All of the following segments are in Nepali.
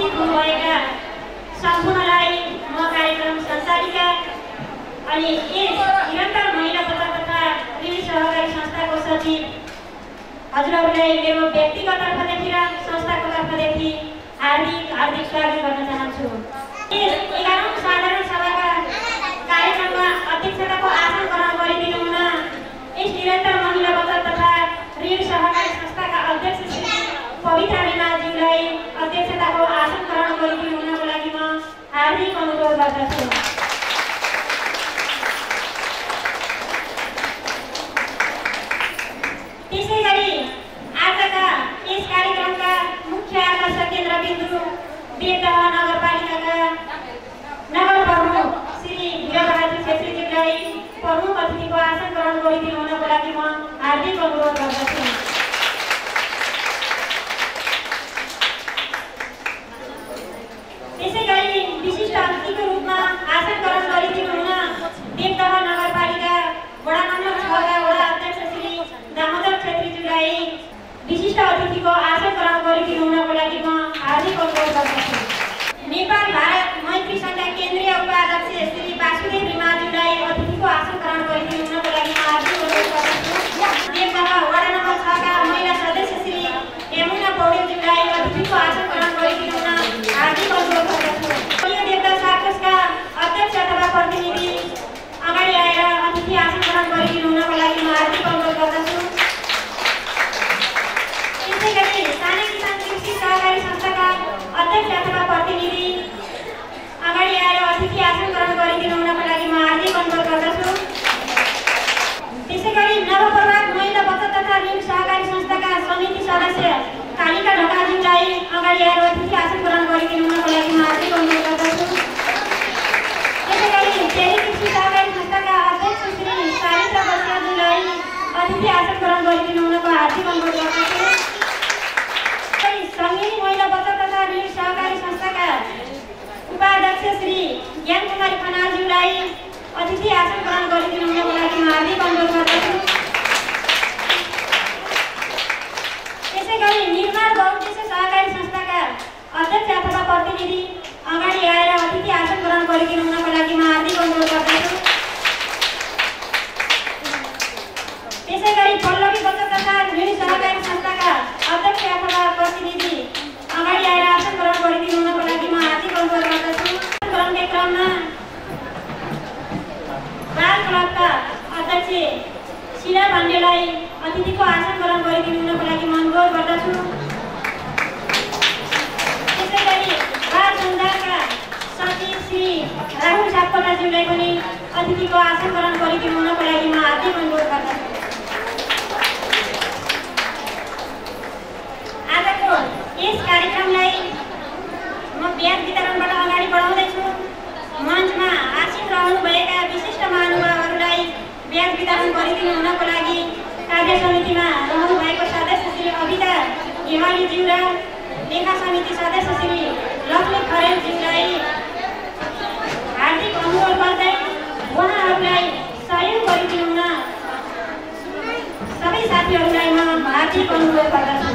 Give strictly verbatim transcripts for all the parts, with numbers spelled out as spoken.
उपस्थित हुनुभएका सम्पूर्णलाई म कार्यक्रम सञ्चालिका अनि यस निरन्तर महिला बचत तथा ऋण सहकारी संस्थाको सचिव हजुरहरूलाई मेरो व्यक्तिगत तर्फदेखि र संस्थाको तर्फदेखि हार्दिक हार्दिक स्वागत गर्न चाहन्छु। यस एघारौँ साधारण सभाका कार्यक्रममा अध्यक्षताको आसन ग्रहण गरिदिनु हुन यस निरन्तर महिला बचत तथा ऋण सहकारी संस्थाका अध्यक्ष श्री पवित्र रिमालज्यूलाई अध्यक्षताको आसन ग्रहण गरिदिनु हुनको लागि म हार्दिक अनुरोध गर्दछु। त्यसै गरी आजका यस कार्यक्रमका मुख्य आकर्षक केन्द्रबिन्दु देवदह नगरपालिकाका नगर प्रमुख श्री वीरबहादुर छेत्रीज्यूलाई प्रमुख अतिथिको आसन ग्रहण गरिदिनु हुनको लागि म हार्दिक अनुरोध गर्दछु। त्यसै गरी विशिष्ट अतिथिको रूपमा आसन ग्रहण गरिदिनु हुन देवदह नगरपालिका वडा नम्बर छका वडा अध्यक्ष श्री दामोदर छेत्रीज्यूलाई विशिष्ट अतिथिको आसन ग्रहण गरिदिनु हुनको लागि म हार्दिक अनुरोध गर्दछु। नेपाल भारत मैत्री सङ्घका केन्द्रीय उपाध्यक्ष श्री वासुदेव रिमालज्यूलाई अतिथिको आसन ग्रहण गरिदिनु हुनको लागि म हार्दिक अनुरोध गर्दछु। देवदह वडा नम्बर छका महिला सदस्य श्री यमुना पौडेलज्यूलाई अतिथिको आसन ग्रहण गरिदिनु हुन हार्दिक अनुरोध गर्दछु। यो देवदह साक्षसका अध्यक्ष अथवा प्रतिनिधि अगाडि आएर अतिथि आसन ग्रहण गरिदिनु हुनको लागि म हार्दिक अनुरोध गर्दछु। त्यसै गरी साना किसान कृषि सहकारी संस्थाका अध्यक्ष अथवा प्रतिनिधि अगाडि आएर अतिथि आसन ग्रहण गरिदिनु हुनको लागि म हार्दिक अनुरोध गर्दछु। त्यसै गरी नवप्रभात महिला बचत तथा ऋण सहकारी संस्थाका समिति सदस्य कालिका ढकालज्यूलाई अगाडि आएर अतिथि आसन ग्रहण गरिदिनु हुनको लागि म हार्दिक अनुरोध गर्दछु। त्यसै गरी डेरी कृषि सहकारी संस्थाका अध्यक्ष श्री सारिता बस्याज्यूलाई अतिथि आसन ग्रहण गरिदिनु हुनको हार्दिक अनुरोध गर्दछु। सङ्घीय महिला बचत तथा ऋण सहकारी संस्थाका उपाध्यक्ष श्री ज्ञान कुमारी खनालज्यूलाई अतिथि आसन ग्रहण गरिदिनु हुनको लागि म हार्दिक अनुरोध गर्दछु। त्यसै गरी निर्माण बहुउद्देश्य सहकारी संस्थाका अध्यक्ष अथवा प्रतिनिधि अगाडि आएर अतिथि आसन ग्रहण गरिदिनु हुनको लागि म हार्दिक अनुरोध गर्दछु। त्यसै गरी पल्लवी बचत तथा ऋण सहकारी संस्थाका अध्यक्ष अथवा प्रतिनिधि अगाडि आएर आसन ग्रहण गरिदिनु हुनको लागि म हार्दिक अनुरोध गर्दछु। ग्रहणका क्रममा बाल क्लबका अध्यक्ष शिला पाण्डेलाई अतिथिको आसन ग्रहण गरिदिनु हुनको लागि म अनुरोध गर्दछु। त्यसै गरी बाल सञ्जालका सचिव श्री राहुल सापकोटाज्यूलाई पनि अतिथिको आसन ग्रहण गरिदिनु हुनको लागि म हार्दिक अनुरोध गर्दछु। आजको यस कार्यक्रमलाई म ब्याज वितरणबाट अगाडि बढाउँदैछु। मञ्चमा आसीन रहनुभएका विशिष्ट महानुभावहरूलाई ब्याज वितरण गरिदिनु हुनको लागि कार्य समितिमा रहनुभएको सदस्य श्री अविता हिमालीज्यू र लेखा समिति सदस्य श्री लक्ष्मी खरेलज्यूलाई हार्दिक अनुरोध गर्दै उहाँहरूलाई सहयोग गरिदिनु हुन सबै साथीहरूलाई म हार्दिक अनुरोध गर्दछु।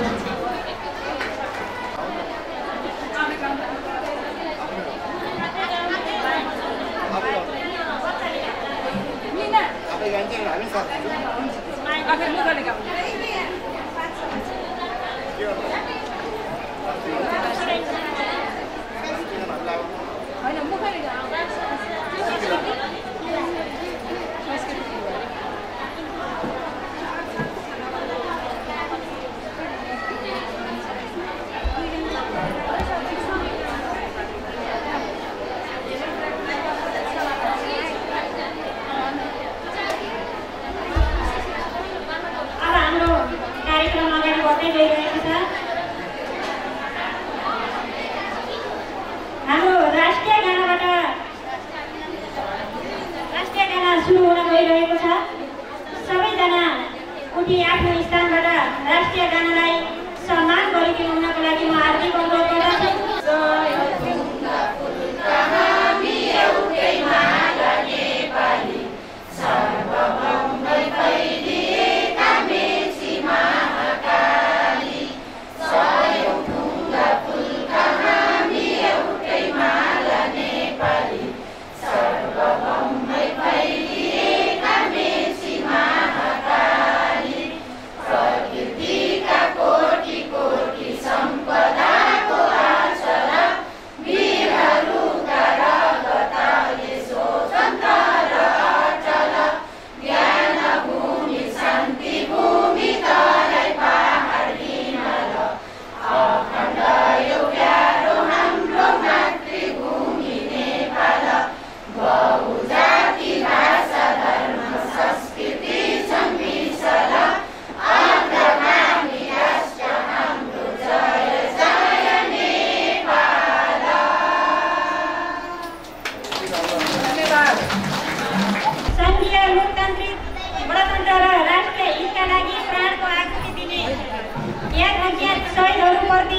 हाम्रो राष्ट्रिय गानाबाट राष्ट्रिय गाना सुरु हुन गइरहेको छ। सबैजना उठी आफ्नो स्थानबाट राष्ट्रिय गानालाई सम्मान गरिदिनु हुनको लागि म हार्दिक अनुरोध गर्दछु। Sorry,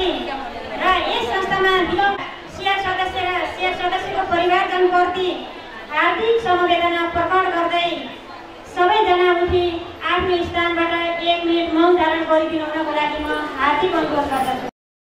प्रति र यस संस्थामा विलोप शेयर सदस्य र शेयर सदस्यको परिवारजनप्रति हार्दिक समवेदना प्रकट गर्दै सबैजना उठि आफ्नो स्थानबाट एक मिनट मौन धारण गरिदिनु हुनको लागि म हार्दिक अनुरोध गर्दछु।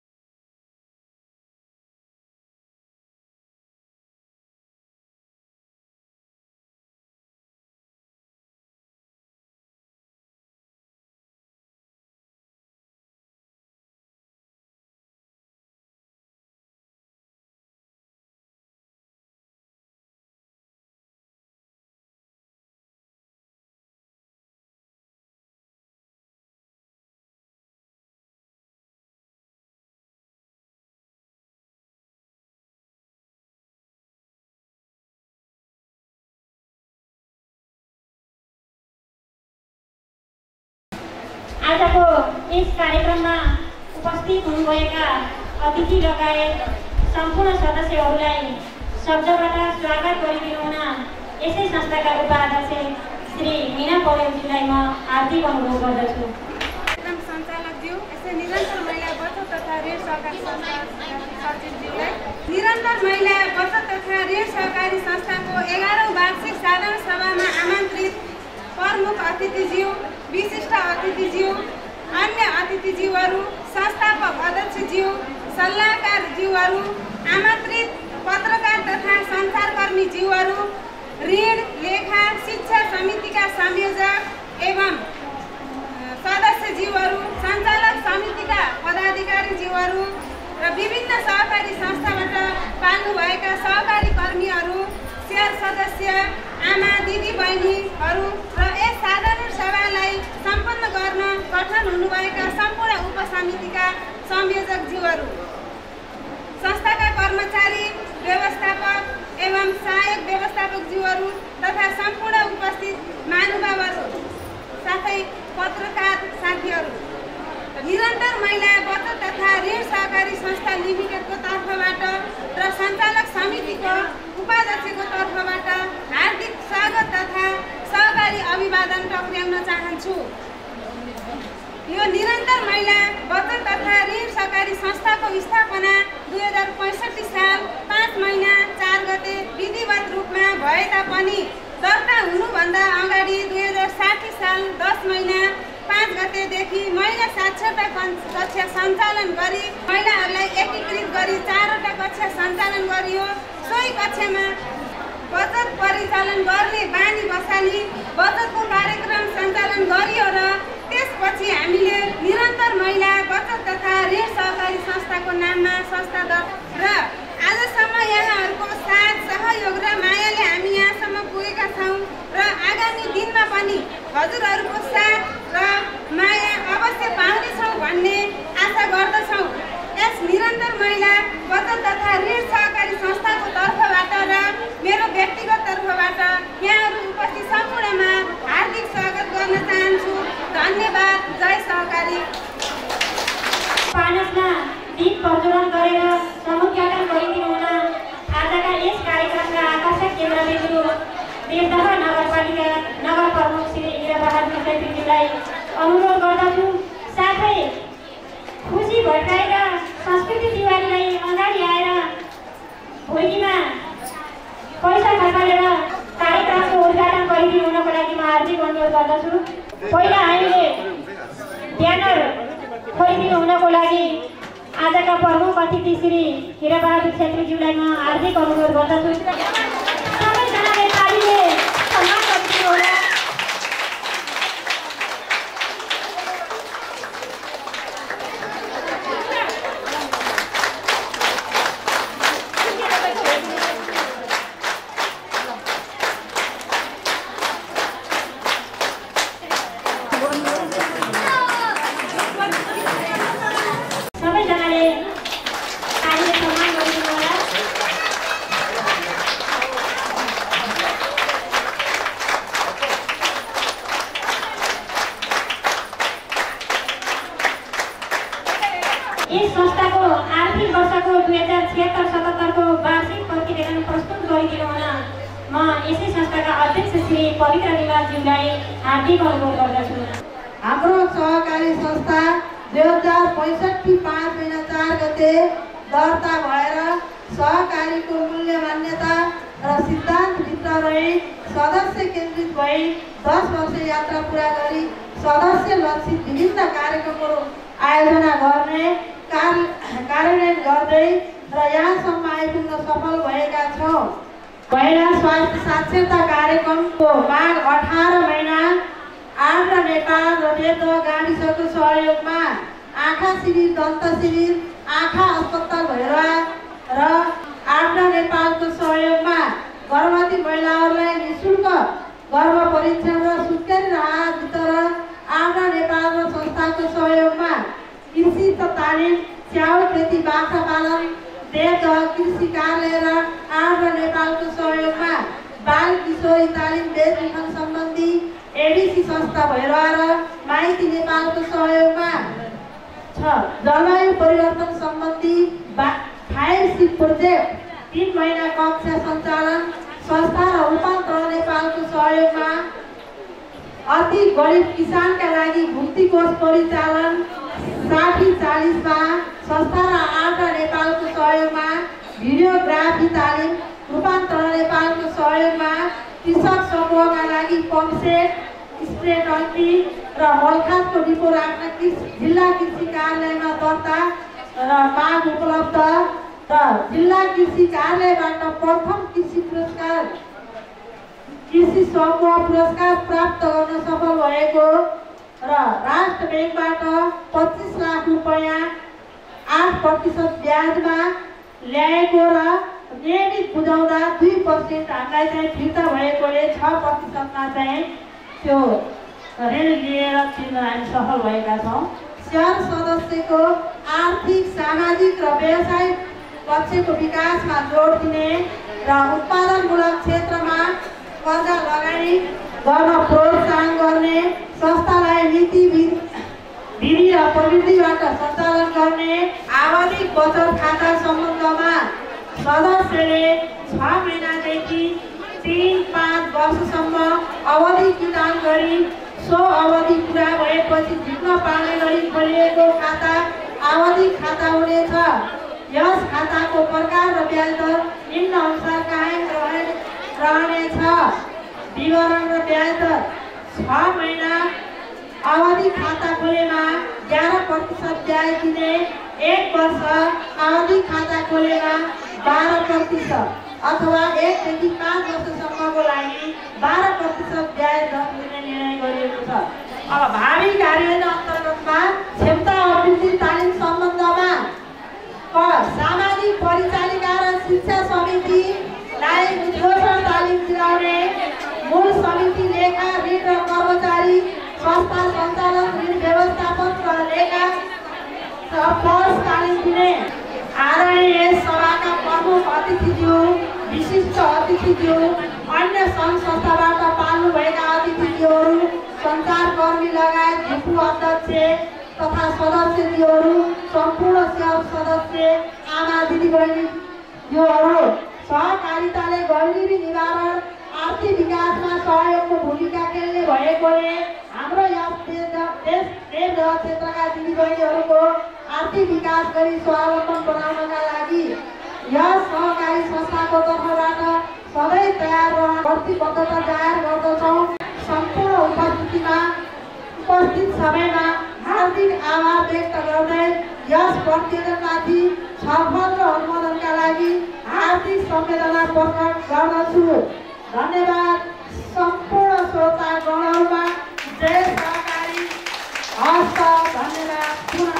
आजको यस कार्यक्रममा उपस्थित हुनुभएका अतिथि लगायत सम्पूर्ण सदस्यहरूलाई शब्दबाट स्वागत गरिदिनु हुन यसै संस्थाका उपाध्यक्ष श्री मीना पौडेलजीलाई म हार्दिक अनुरोध गर्दछु। सञ्चालकज्यू यसै निरन्तर महिला बचत तथा ऋण सहकारी संस्था सचिवज्यूलाई निरन्तर महिला बचत तथा ऋण सहकारी संस्थाको एघारौँ वार्षिक साधारण सभामा आमन्त्रित प्रमुख अतिथिज्यू, विशिष्ट अतिथिज्यू, अन्य अतिथिज्यूहरू, संस्थापक अध्यक्षज्यू, सल्लाहकारज्यूहरू, आमन्त्रित पत्रकार तथा सञ्चारकर्मीज्यूहरू, ऋण लेखा शिक्षा समितिका संयोजक एवं सदस्यज्यूहरू, सञ्चालक समितिका पदाधिकारीज्यूहरू र विभिन्न सहकारी संस्थाबाट पाल्नुभएका सहकारी कर्मीहरू, शेयर सदस्य, आमा दिदी बहिनीहरू र यस साधारण सभालाई सम्पन्न गर्न गठन हुनुभएका सम्पूर्ण उपसमितिका संयोजकज्यूहरू, संस्थाका कर्मचारी, व्यवस्थापक एवं सहायक व्यवस्थापकज्यूहरू तथा सम्पूर्ण उपस्थित महानुभावहरू साथै पत्रकार साथीहरू, निरन्तर महिला बचत तथा ऋण सहकारी संस्था लिमिटेडको तर्फबाट र सञ्चालक समितिको उपाध्यक्षको तर्फबाट हार्दिक स्वागत तथा सहकारी अभिवादन टक्र्याउन चाहन्छु। यो निरन्तर महिला बचत तथा ऋण सहकारी संस्थाको स्थापना दुई हजार पैँसठी साल पाँच महिना चार गते विधिवत रूपमा भए तापनि दर्ता हुनुभन्दा अगाडि दुई हजार साठी साल दस महिना पाँच गतेदेखि महिला साक्षरता कक्षा सञ्चालन गरी महिलाहरूलाई एकीकृत गरी चारवटा कक्षा सञ्चालन गरियो। सोही कक्षामा बचत परिचालन गर्ने बानी बसाली बचतको कार्यक्रम सञ्चालन गरियो र त्यसपछि हामीले निरन्तर महिला बचत तथा ऋण सहकारी संस्थाको नाममा संस्था र आजसम्म यहाँहरूको साथ सहयोग र मायाले हामी यहाँसम्म पुगेका छौँ र आगामी दिनमा पनि हजुरहरूको साथ र माया अवश्य पाउनेछौँ भन्ने आशा गर्दछौँ। यस निरन्तर महिला बचत तथा ऋण सहकारी संस्थाको तर्फबाट र मेरो व्यक्तिगत तर्फबाट यहाँहरू उपस्थित सम्पूर्णमा हार्दिक स्वागत गर्न चाहन्छु। धन्यवाद। जय सहकारी। पानसमा दीप प्रज्वलन गरेर समुद्घाटन गरिदिनु हुन आजका यस कार्यक्रमका आकर्षक केन्द्रबिन्दु देवदह नगरपालिका नगर प्रमुख श्री हिराबहादुर छेत्रीज्यूलाई अनुरोध गर्दछु। साथै खुसी भड्काएर संस्कृति दिवालीलाई अगाडि आएर भोलिमा पैसा खर्चालेर कार्यक्रमको उद्घाटन गरिदिनु हुनको लागि म हार्दिक अनुरोध गर्दछु। पहिला हामीले ब्यानर खोलिदिनु हुनको लागि आजका प्रमुख अतिथि श्री हिराबहादुर छेत्रीज्यूलाई म हार्दिक अनुरोध गर्दछु। सबैजनाले तालीले सम्मान गरिदिनु होला। यस संस्थाको आर्थिक वर्षको दुई हजार छिहत्तर सतहत्तरको वार्षिक प्रतिवेदन प्रस्तुत गरिदिनु हुन म यसै संस्थाका अध्यक्ष श्री पवित्र निवासज्यूलाई हार्दिक अनुरोध गर्दछु। हाम्रो सहकारी संस्था दुई हजार पैँसठी पाँच महिना चार गते दर्ता भएर सहकारीको मूल्य मान्यता र सिद्धान्तभित्र रही सदस्य केन्द्रित भई दस वर्ष यात्रा पुरा गरी सदस्य लक्षित विभिन्न कार्यक्रमहरू आयोजना गर्ने कार्यान्वयन गर्दै र यहाँसम्म आइपुग्न सफल भएका छौँ। महिला स्वास्थ्य साक्षरता कार्यक्रमको माघ अठार महिना आन्ध्र नेपाल र देवदह गाविसको सहयोगमा आँखा शिविर, दन्त शिविर, आँखा अस्पताल भैरवा र आन्ध्र नेपालको सहयोगमा गर्भवती महिलाहरूलाई निःशुल्क गर्भ परीक्षण र सुत्केरी राहत वितरण, आन्ध्र नेपाल र संस्थाको सहयोगमा कृषि तालिम, च्याउ खेती, बाख्रा पालन, देवदह कृषि कार्यालय र आन्ध्र नेपालको सहयोगमा बाल किशोरी तालिम, बेचबिखन सम्बन्धी एडिसी संस्था भैरवा र माइती नेपालको सहयोगमा छ। जलवायु परिवर्तन सम्बन्धी फाइभ सी प्रोजेक्ट तीन महिना कक्षा सञ्चालन, संस्था र रूपान्तरण नेपालको सहयोगमा अति गरिब किसानका लागि भुक्ति कोष परिचालन साठी चालीसमा संस्था र आन्ध्र नेपालको सहयोगमा भिडियोग्राफी तालिम, रूपान्तरण नेपालको सहयोगमा कृषक समूहका लागि पम्पसेट, स्प्रे टन्की र मलखातको डिपो राख्न जिल्ला कृषि कार्यालयमा दर्ता र माग उपलब्ध र जिल्ला कृषि कार्यालयबाट प्रथम कृषि पुरस्कार कृषि समूह पुरस्कार प्राप्त गर्न सफल भएको र राष्ट्र ब्याङ्कबाट पच्चिस लाख रुपियाँ आठ प्रतिशत ब्याजमा ल्याएको र नियमित बुझाउँदा दुई पर्सेन्ट हामीलाई चाहिँ फिर्ता भएकोले छ प्रतिशतमा चाहिँ त्यो ऋण लिएर तिर्न हामी सफल भएका छौँ। सेयर सदस्यको आर्थिक, सामाजिक र व्यावसायिक पक्षको विकासमा जोड दिने र उत्पादनमूलक क्षेत्रमा कर्जा लगानी गर्न प्रोत्साहन गर्ने, संस्थालाई नीति विधि र प्रवृत्तिबाट सञ्चालन गर्ने, आवधिक बचत खाता सम्बन्धमा सदस्यले छ महिनादेखि तीन पाँच वर्षसम्म अवधि किटान गरी सो अवधि पुरा भएपछि झिक्न पार्ने गरी खोलिएको खाता आवधिक खाता हुनेछ। यस खाताको प्रकार र ब्याज दर निम्न अनुसार कायम रहनेछ। विवरण र ब्याज दर छ महिना अवधि खाता खोलेमा एघार प्रतिशत ब्याज दिने, एक वर्ष अवधि खाता खोलेमा बाह्र प्रतिशत अथवा एकदेखि पाँच वर्षसम्मको लागि बाह्र प्रतिशत ब्याज दर दिने निर्णय गरिएको छ। अब भावी कार्यान्वयन अन्तर्गतमा क्षमता अभिवृद्धि तालिम सम्बन्धमा क सामाजिक परिचालिका र शिक्षा समितिलाई उद्घोषण तालिम दिलाउने, मूल समिति लेखा, ऋण र कर्मचारी संस्था सञ्चालन, ऋण व्यवस्थापन र लेखा पढ तालिम दिने, आदरणीय सभाका प्रमुख अतिथिज्यू, विशिष्ट अतिथिज्यू, अन्य सङ्घ संस्थाबाट पाल्नुभएका अतिथिज्यूहरू, सञ्चारकर्मी लगायत झुपु अध्यक्ष तथा सदस्यज्यूहरू, सम्पूर्ण सेवा सदस्य, आमा दिदीबहिनीज्यूहरू, सहकारिताले गरिबी निवारण, आर्थिक विकासमा सहयोगको भूमिका खेल्ने भएकोले हाम्रो यस देवदह क्षेत्रका दिदीबहिनीहरूको आर्थिक विकास गरी स्वावलम्बन बनाउनका लागि यस सहकारी संस्थाको तर्फबाट सधैँ तयार रहन प्रतिबद्धता जाहेर गर्दछौँ। सम्पूर्ण उपस्थितिमा उपस्थित सबैमा हार्दिक आभार व्यक्त गर्दै यस प्रतिवेदनमाथि छलफल र अनुमोदनका लागि हार्दिक संवेदना प्रकट गर्दछु। धन्यवाद। सम्पूर्ण श्रोतागणहरूमा जय सहकारी। हस्त। धन्यवाद।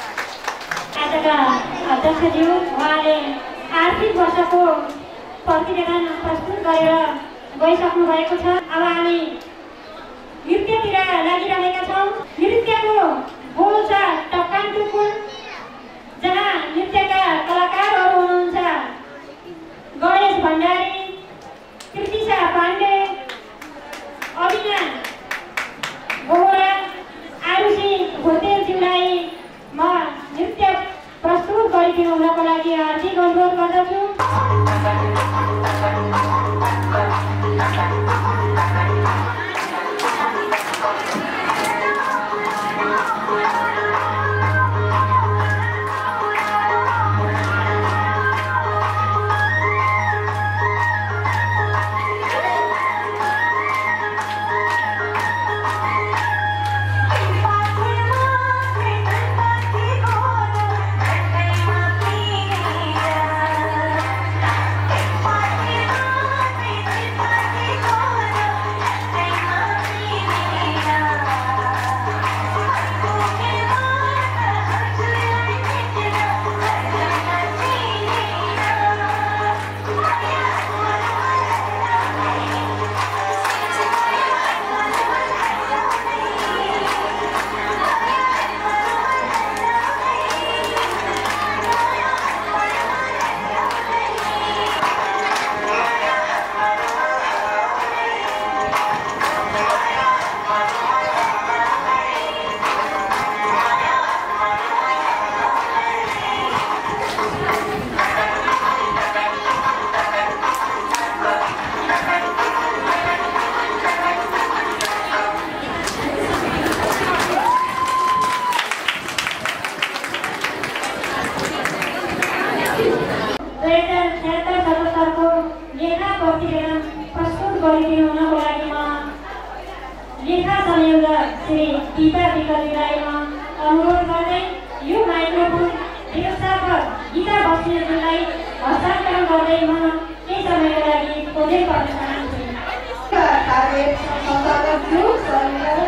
आजका अध्यक्षज्यू, उहाँले आर्थिक वर्षको प्रतिवेदन प्रस्तुत गरेर गइसक्नु भएको छ। अब हामी नृत्यतिर लागिरहेका छौँ। नृत्यको बोल छ टक्कान टुकुन, जहाँ नृत्यका कलाकारहरू हुनुहुन्छ गणेश भण्डारी, कृतिशा पाण्डे, अविना बोहरा, आरुषी भोटेलज्यूलाई म नृत्य प्रस्तुत गरिदिनु हुनको लागि हार्दिक अनुरोध गर्दछु। मित्रज्यूलाई म अनुरोध गर्दै यो माइक्रोफोन व्यवस्थापक गीता बस्नेतज्यूलाई हस्तान्तरण गर्दै म केही समयको लागि प्रोजेक्ट गर्न चाहन्छु। कार्य सञ्चालकज्यू सर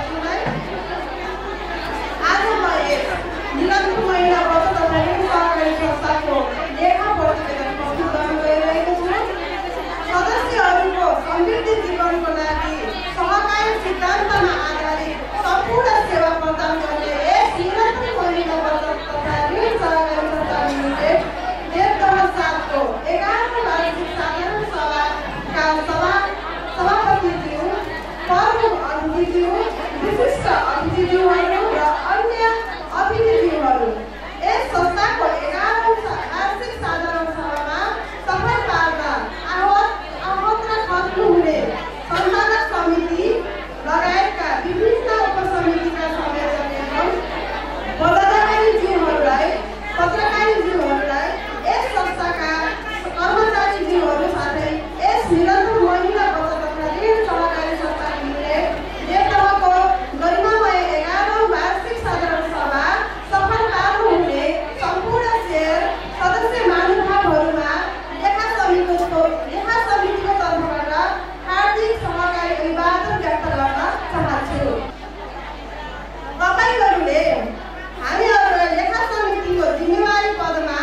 आज म यस निरन्तर महिला बचत तथा ऋण सहकारी संस्थाको लेखा प्रतिवेदन प्रस्तुत गर्न गइरहेको छु। सदस्यहरूको समृद्ध जीवनको लागि सहकारी सिद्धान्तमा आधारित सम्पूर्ण सेवा प्रदान गर्ने यस निरन्तर महिला बचत तथा ऋण सहकारी संस्था लिमिटेड देवदह सातको एघारौँ वार्षिक साधारण सभाका सभा सभापतिज्यू, प्रमुख अतिथिज्यू, विशिष्ट अतिथिज्यूहरू र अन्य अतिथिज्यूहरू यस संस्थाको एघारौँ वार्षिक साधारण सभामा सफल पार्न आवत आवत र खर्चुहुने सञ्चालक समिति लगायतका विभिन्न उपसमितिका संयोजक एवं पदाधिकारीज्यूहरूलाई, पत्रकारज्यूहरूलाई, यस संस्थाका कर्मचारीज्यूहरू साथै यस निरन्तर महिला बचत तथा ऋण सहकारी संस्था लिमिटेड देवदहको गरिमामय एघारौँ वार्षिक साधारण सभा सफल पार्नुहुने सम्पूर्ण शेयर सदस्य महानुभावहरूमा लेखा समितिको लेखा समितिको तर्फबाट हार्दिक सहकारी अभिवादन व्यक्त गर्न चाहन्छु। तपाईहरूले हामीहरूलाई लेखा समितिको जिम्मेवारी पदमा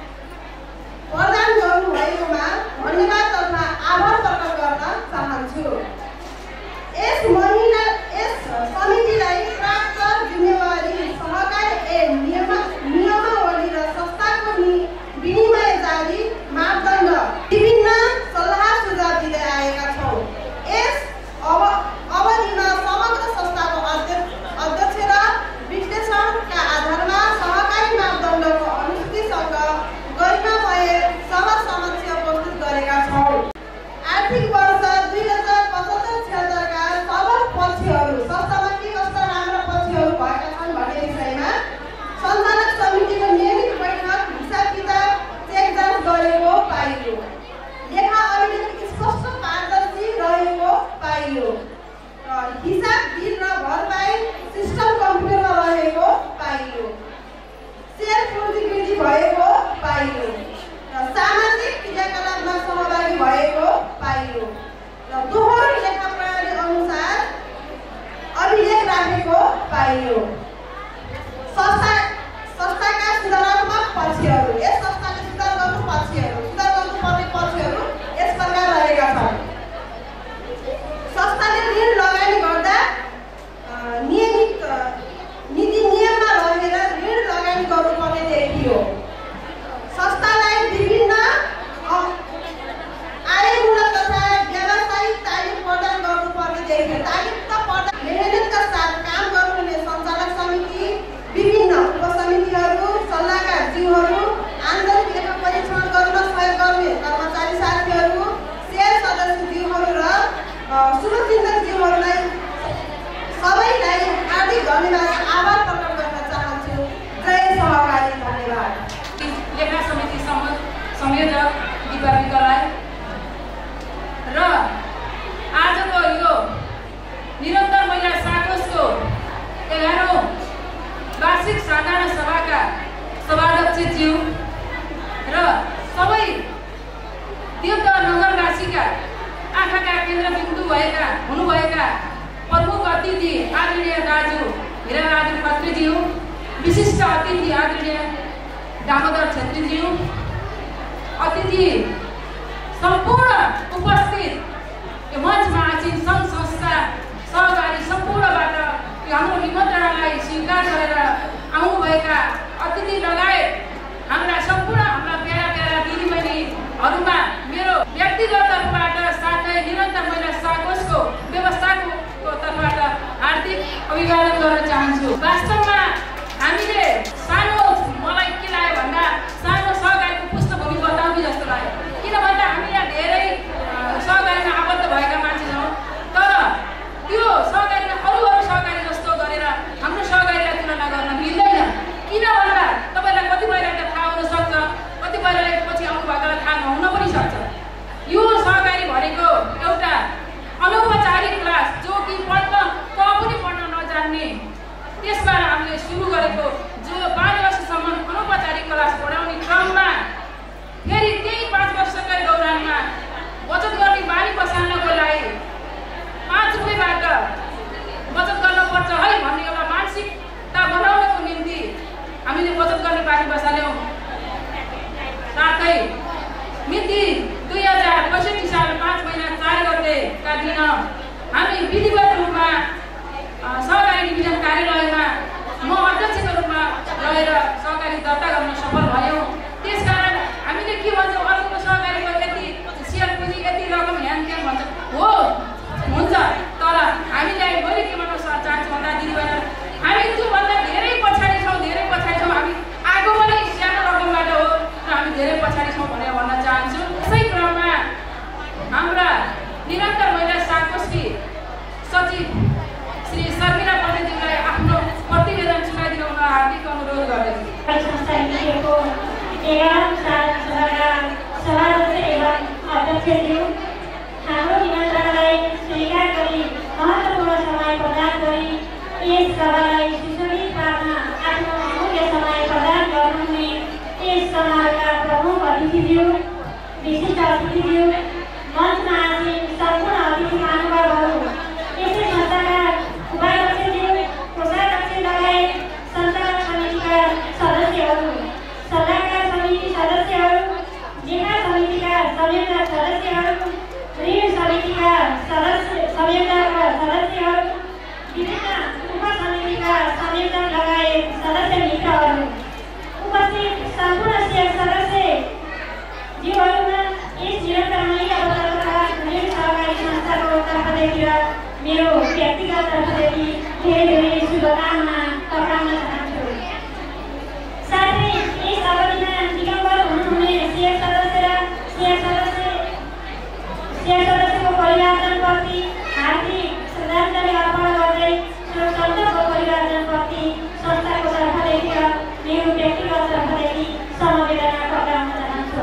प्रदान गर्नुभएकोमा धन्यवाद तथा आभार प्रकट गर्न चाहन्छु। यस महिला यस समितिलाई प्राप्त जिम्मेवारी सहकारी ए नियम नियमावली र संस्थाको विनिमय जारी मापदण्ड विभिन्न सल्लाह सुझाव दिँदै आएका छौँ। यस अब अवधिमा समग्र संस्थाको अध्यक्ष अध्यक्ष र विश्लेषणका आधारमा सहकारी मापदण्डको अनुसूचीसँग गरिमामय सभा समक्ष प्रस्तुत गरेका छौँ। आर्थिक वर्ष दुई हजार पचहत्तर छिहत्तरका सबल पक्षहरू संस्थामा के कस्ता राम्रा पक्षहरू भएका छन् भन्ने विषयमा सञ्चालक समितिको नियमित बैठक हिसाब किताब चेक जाँच गरेको पाइयो। लेखा अभिलेख स्पष्ट पारदर्शी रहेको पाइयो। हिसाब बिल र भरपाई सिस्टम कम्प्युटरमा रहेको पाइयो। शेयर पूर्तिवृद्धि भएको पाइयो र सामाजिक क्रियाकलापमा सहभागी भएको पाइयो र दोहोरो लेखा प्रणाली अनुसार अभिलेख राखेको पाइयो। संस्था संस्थाका सुधारात्मक पक्षहरू यस संस्थाले सुधार गर्नु पक्षहरू सुधार गर्नुपर्ने पक्षहरू यस प्रकार रहेका छन्। संस्थाले ऋण लगानी गर्दा नियमित नीति नियममा रहेर ऋण लगानी गर्नुपर्ने देखियो। संस्थालाई विभिन्न आयमूलक तथा व्यावसायिक तालिम प्रदान गर्नुपर्ने देखियो। तालिम त प्रदान मेहनतका साथ काम गर्नुहुने सञ्चालक समिति, विभिन्न उपसमितिहरू, सल्लाहकारज्यूहरू, आन्तरिक लेखा परीक्षण गर्न सहयोग गर्ने कर्मचारी साथीहरू, शेयर सदस्यज्यूहरू र शुभचिन्तकज्यूहरूलाई सबैलाई हार्दिक धन्यवाद आभार प्रकट गर्न चाहन्छु। जय सहकारी। धन्यवाद। लेखा समिति संयोजक दिपाविकालाई र आजको यो निरन्तर महिला साकोसको एघारौँ वार्षिक साधारण सभाका सभाध्यक्षज्यू र सबै देवदह नगरवासीका आँखाका केन्द्रबिन्दु भएका हुनुभएका प्रमुख अतिथि आदरणीय दाजु हिराबहादुर खत्रीज्यू, विशिष्ट अतिथि आदरणीय दामोदर छेत्रीज्यू, अतिथि सम्पूर्ण उपस्थित यो मञ्चमा आसीन सङ्घ संस्था सहकारी सम्पूर्णबाट यो हाम्रो निमन्त्रणालाई स्वीकार गरेर आउनुभएका अतिथि लगायत हाम्रा सम्पूर्ण हाम्रा प्यारा प्यारा दिदीबहिनीहरूमा मेरो व्यक्तिगत तर्फबाट साथै निरन्तर महिला साकोसको व्यवस्थाको तर्फबाट हार्दिक अभिवादन गर्न चाहन्छु। वास्तवमा हामीले सानो मलाई के लाग्यो भन्दा सानो सहकारीको पृष्ठभूमि बताउने जस्तो लाग्यो। किन भन्दा हामी यहाँ धेरै सहकारीमा आबद्ध भएका मान्छे छौँ, तर त्यो सहकारीमा अरू अरू सहकारी जस्तो गरेर हाम्रो सहकारीलाई तुलना गर्न मिल्दैन। किन भन्दा तपाईँलाई कतिपयलाई त थाहा हुनसक्छ, कतिपयलाई पछि आउनुभएकोलाई थाहा नहुन पनि सक्छ। यो सहकारी भनेको एउटा अनौपचारिक क्लास जो कि पढ्न क पनि पढ्न नजान्ने त्यसबाट हामीले सुरु गरेको जो बाह्र वर्षसम्म अनौपचारिक क्लास पढाउने क्रममा फेरि त्यही पाँच वर्षकै दौरानमा बचत गर्ने बानी बसाल्नको लागि पाँच रुपियाँबाट बचत गर्नुपर्छ है भन्ने एउटा मानसिकता बनाउनको निम्ति हामीले बचत गर्ने बानी बसाल्यौँ। साथै मिति दुई हजार पैँसठी साल पाँच महिना चार गतेका दिन हामी विधिवत रूपमा सहकारी डिभिजन कार्यालयमा म अध्यक्षको रूपमा रहेर सहकारी दर्ता गर्न सफल भयौँ। त्यसकारण हामीले के भन्छौँ, अर्को सहकारीको यति सेयर पुँजी यति रकम ह्यान त्यान भन्छ हो हुन्छ, तर हामीलाई मैले के भन्न चाहन्छु भन्दा दिदीबहिनी हामी त्योभन्दा धेरै पछाडि छौँ, धेरै पछाडि छौँ। हामी आगो पनि सानो रकमबाट हो र हामी धेरै पछाडि छौँ भनेर भन्न चाहन्छु। यसै क्रममा हाम्रा निरन्तर महिला साकोसकी सचिव श्री शर्मिला पण्डितज्यूलाई आफ्नो प्रतिवेदन सुनाइदिनु हुन हार्दिक अनुरोध गर्दछु। हाम्रो निमन्त्रणालाई स्वीकार गरी महत्त्वपूर्ण समय प्रदान गरी यस सभालाई सुशोभित पार्न आफ्नो अमूल्य समय प्रदान गर्नुहुने यस समारोहका प्रमुख अतिथिज्यू, विशिष्ट अतिथिज्यू, मञ्चमा आसीन सम्पूर्ण अतिथि महानुभावहरू, यसै संस्थाका उपाध्यक्षज्यू, कोषाध्यक्ष लगायत सञ्चालक समितिका सदस्यहरू, सल्लाहकार समिति सदस्यहरू, लेखा समितिका संयुक्त सदस्यहरू, ऋण समितिका सदस्य संयोजकका सदस्यहरू, विभिन्न उपसमितिका संयोजक लगायत सदस्य मित्रहरू, उपस्थित सम्पूर्ण सदस्यज्यूहरूमा यस निरन्तर महिला बचत तथा ऋण सहकारी संस्थाको तर्फदेखि र मेरो व्यक्तिगत तर्फदेखि धेरै धेरै शुभकामना टक्राउन चाहन्छु। साथै यस अवधिमा दिगम्बर हुनुहुने सेयर सदस्य र सेयर सदस्य सेयर सदस्यको परिवारजनप्रति हार्दिक श्रद्धाञ्जली अर्पण गर्दै सन्तको परिवारजनप्रति संस्थाको तर्फदेखि र मेरो व्यक्तिगत तर्फदेखि समवेदना टक्राउन चाहन्छु।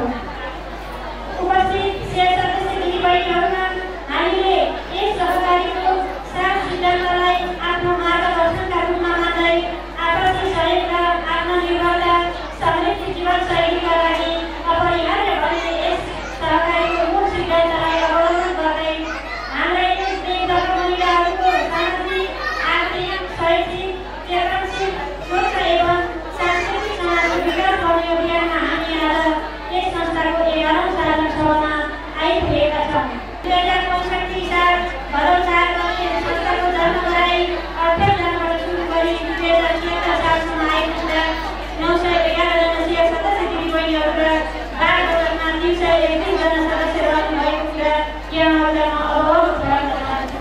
उपस्थित सेयर सदस्य दिदीबहिनीहरूमा हामीले यस सहकारीको सात सिद्धान्तलाई आफ्नो मार्गदर्शनका रूपमा मान्दै आपसी सहयोग र आत्मनिर्भरता समृद्धि जीवनशैलीका लागि अपरिहार्य बन्ने यस सहकारीको मूल सिद्धान्तलाई अवलम्बन गर्दै हाम्रा यस देशका महिलाहरूको सामाजिक, आर्थिक, शैक्षिक, चेतनशील, स्वच्छ एवं सांस्कृतिक समाजको विकास गर्ने अभियानमा हामी आज यस संस्थाको एघारौँ साधारण सभामा आइपुगेका छौँ। दुई हजार पैँसठी साल भदौ चार गते संस्थाको जन्मलाई अठार जनवरी सुरु गरी दुई हजार छिहत्तर सालसम्म आइपुग्दा नौ सय एघारजना सेयर सदस्य दिदीबहिनीहरू र बाह्र दशकमा दुई सय एकतिसजना सदस्य रहनु भएको कुरा यहाँहरूलाई म अवगत गराउन चाहन्छु।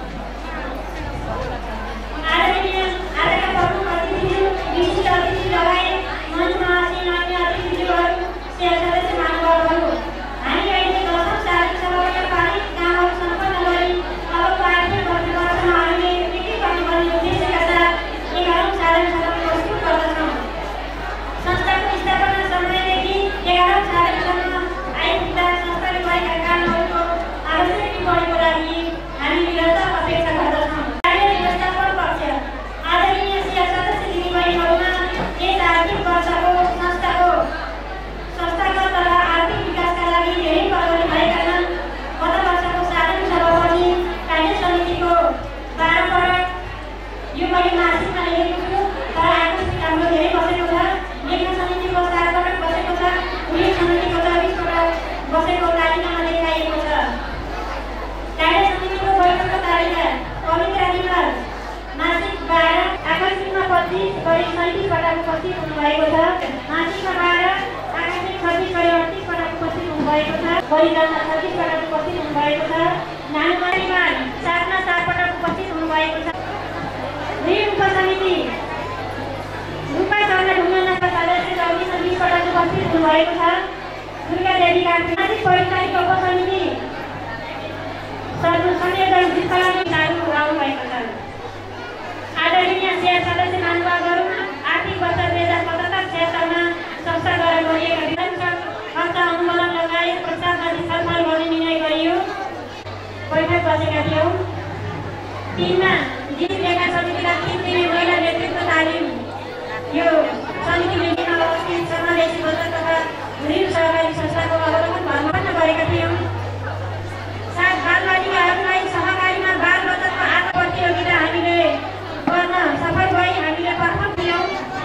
आदरणीय आजका प्रमुख अतिथिज्यू, विशिष्ट अतिथि लगायत मञ्चमा आसीन अन्य अतिथिज्यूहरू, सेयर सदस्य महानुभावहरू, हामी अहिले दशौँ साधारण सभाबाट पारित कामहरू सम्पन्न गरी अबको आर्थिक वर्षमा हामीले के के गर्नुपर्ने उद्देश्यका साथ एघारौँ साधारण सभा प्रस्तुत गर्दछौँ। संस्थाको स्थापना समयदेखि एघारौँ साधारणसम्म आइपुग्दा संस्थाले गरेका कामहरूको आवश्यक टिप्पणीको लागि हामी निरन्तर अपेक्षा गर्दछौँ। कार्य व्यवस्थापन पक्ष आदरणीय सेयर सदस्य दिदीबहिनीहरूमा यस आर्थिक वर्षको संस्थाको संस्थागत तथा आर्थिक विकासका लागि धेरै प्रगति भएका छन्। गत वर्षको साधारण सभापछि कार्य समितिको बाह्र पटक यो मैले मासिकमा लेखेको छु, तर आकस्मिक हाम्रो धेरै बसेको छ। लेख्न समितिको सात पटक बसेको छ, ऋण समितिको चौबिस पटक बसेको तालिकामा देखाइएको छ। कार्य समितिको बैठकको तालिका पवित्र निम्बर मासिक बाह्र, आकस्मिकमा पच्चिस गरी सैँतिस पटक उपस्थित हुनुभएको छ। मासिकमा बाह्र, आकस्मिक छब्बिस गरी अडतिस पटक उपस्थित हुनुभएको छ। परिजनमा छत्तिस पटक उपस्थित हुनुभएको छ। नानुमारीमा सातमा सात पटक उपस्थित हुनुभएको छ। ऋण उपसमिति रूपा शर्मा ढुङ्गानाका सदस्य चौबिस बिस पटक उपस्थित हुनुभएको छ। दुर्गा देवी मासिक परिचालिका उपसमिति संयोजक विफलानी लागू आउनुभएको छ। आदरणीय सेयर सदस्य महानुभावहरू, आर्थिक वर्ष दुई हजार सतहत्तर छिहत्तरमा संस्थाद्वारा गरिएका खर्च अनुमोदन लगायत प्रस्तावमाथि छलफल गर्ने निर्णय गरियो। बैठक बसेका थियौँ। तिनमा लेखा समितिका तीन दिने महिला नेतृत्व तालिम यो समितिले अवस्थित समावेशी बजार तथा ऋण सहकारी संस्थाको अवलोकन भ्रमण गरेका थियौँ। साथ बालबालिकाहरूलाई सहकारीमा बाल बचतको आत्म प्रतियोगिता हामीले गर्न सफल भई हामीले प्रथम थियौँ।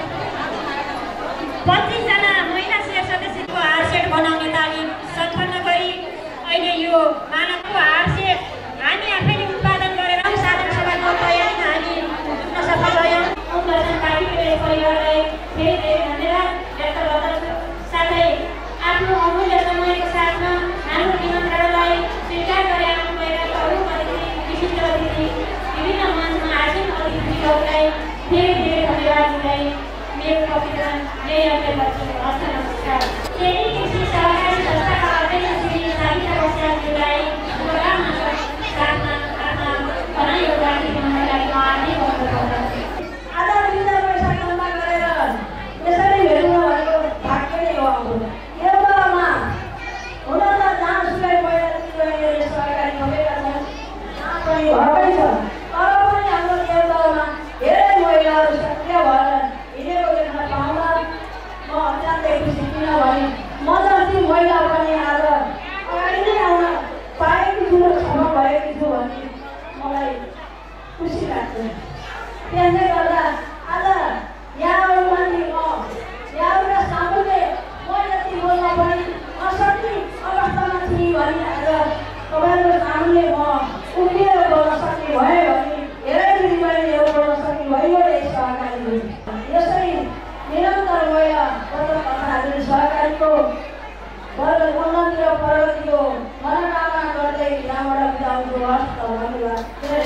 पच्चिसजना महिला सेयर सदस्यको हारसेट बनाउने तालिम सम्पन्न गरी अहिले यो मानवको हारसेट हामी आफैले उत्पादन गरेर साधन सभाको तयारीमा हामी जुट्न सफल भयौँ। उनलाई पार्टीले परिवारलाई धेरै धेरै धन्यवाद व्यक्त गर्दछु। साथै आफ्नो अमूल्य समयको साथमा हाम्रो निमन्त्रणलाई स्वीकार गरे आउनुभएका प्रमुख अतिथि विशिष्ट अतिथि विभिन्न मञ्चमा आसीन अतिथिहरूलाई धेरै धेरै धन्यवाद दिँदै मेरो प्रतिवेदन यही अन्त्य गर्छु। हस्त नमस्कार। केही कृषि सहकारी संस्थाका अध्यक्ष श्री साविता बस्यालज्यूलाई शुभकामना साथमा आफ्ना भनाइ योगदान दिनुभएका लागि म हार्दिक अनुरोध गर्दछु। आज बिना पैसा कमा गरेर यसरी हेर्नु भनेको भाग्य नै हो। एउटामा हुन त जहाँ सुकै पहिलादेखि सहकारी खोलेका छन् जहाँ पनि भएकै छ, तर पनि हाम्रो एउटामा धेरै महिलाहरू सक्रिय भएर हिँडेको देख्न पाउँदा म अत्यन्तै खुसी। किनभने म जति महिला पनि आज अगाडि नै आउन पाएकी छु र क्षमा भएकी छु भन्ने मलाई खुसी लाग्छ। त्यसले गर्दा आज यहाँहरूमाथि म यहाँहरूका सामुन्ने म यति बोल्न पनि नसक्ने अवस्थामा थिएँ भने आज तपाईँहरूको सामुन्ने म उभिएर बोल्न सक्ने भएँ भने धेरै दिदीबहिनीहरू बोल्न सक्ने भइयो यस सहकारी। यसरी निरन्तर महिला बचत तथा ऋण सहकारीको उन्नति र प्रगतिको मनोकामना गर्दै यहाँबाट बिदा हुन्छु। हस्त धन्यवाद।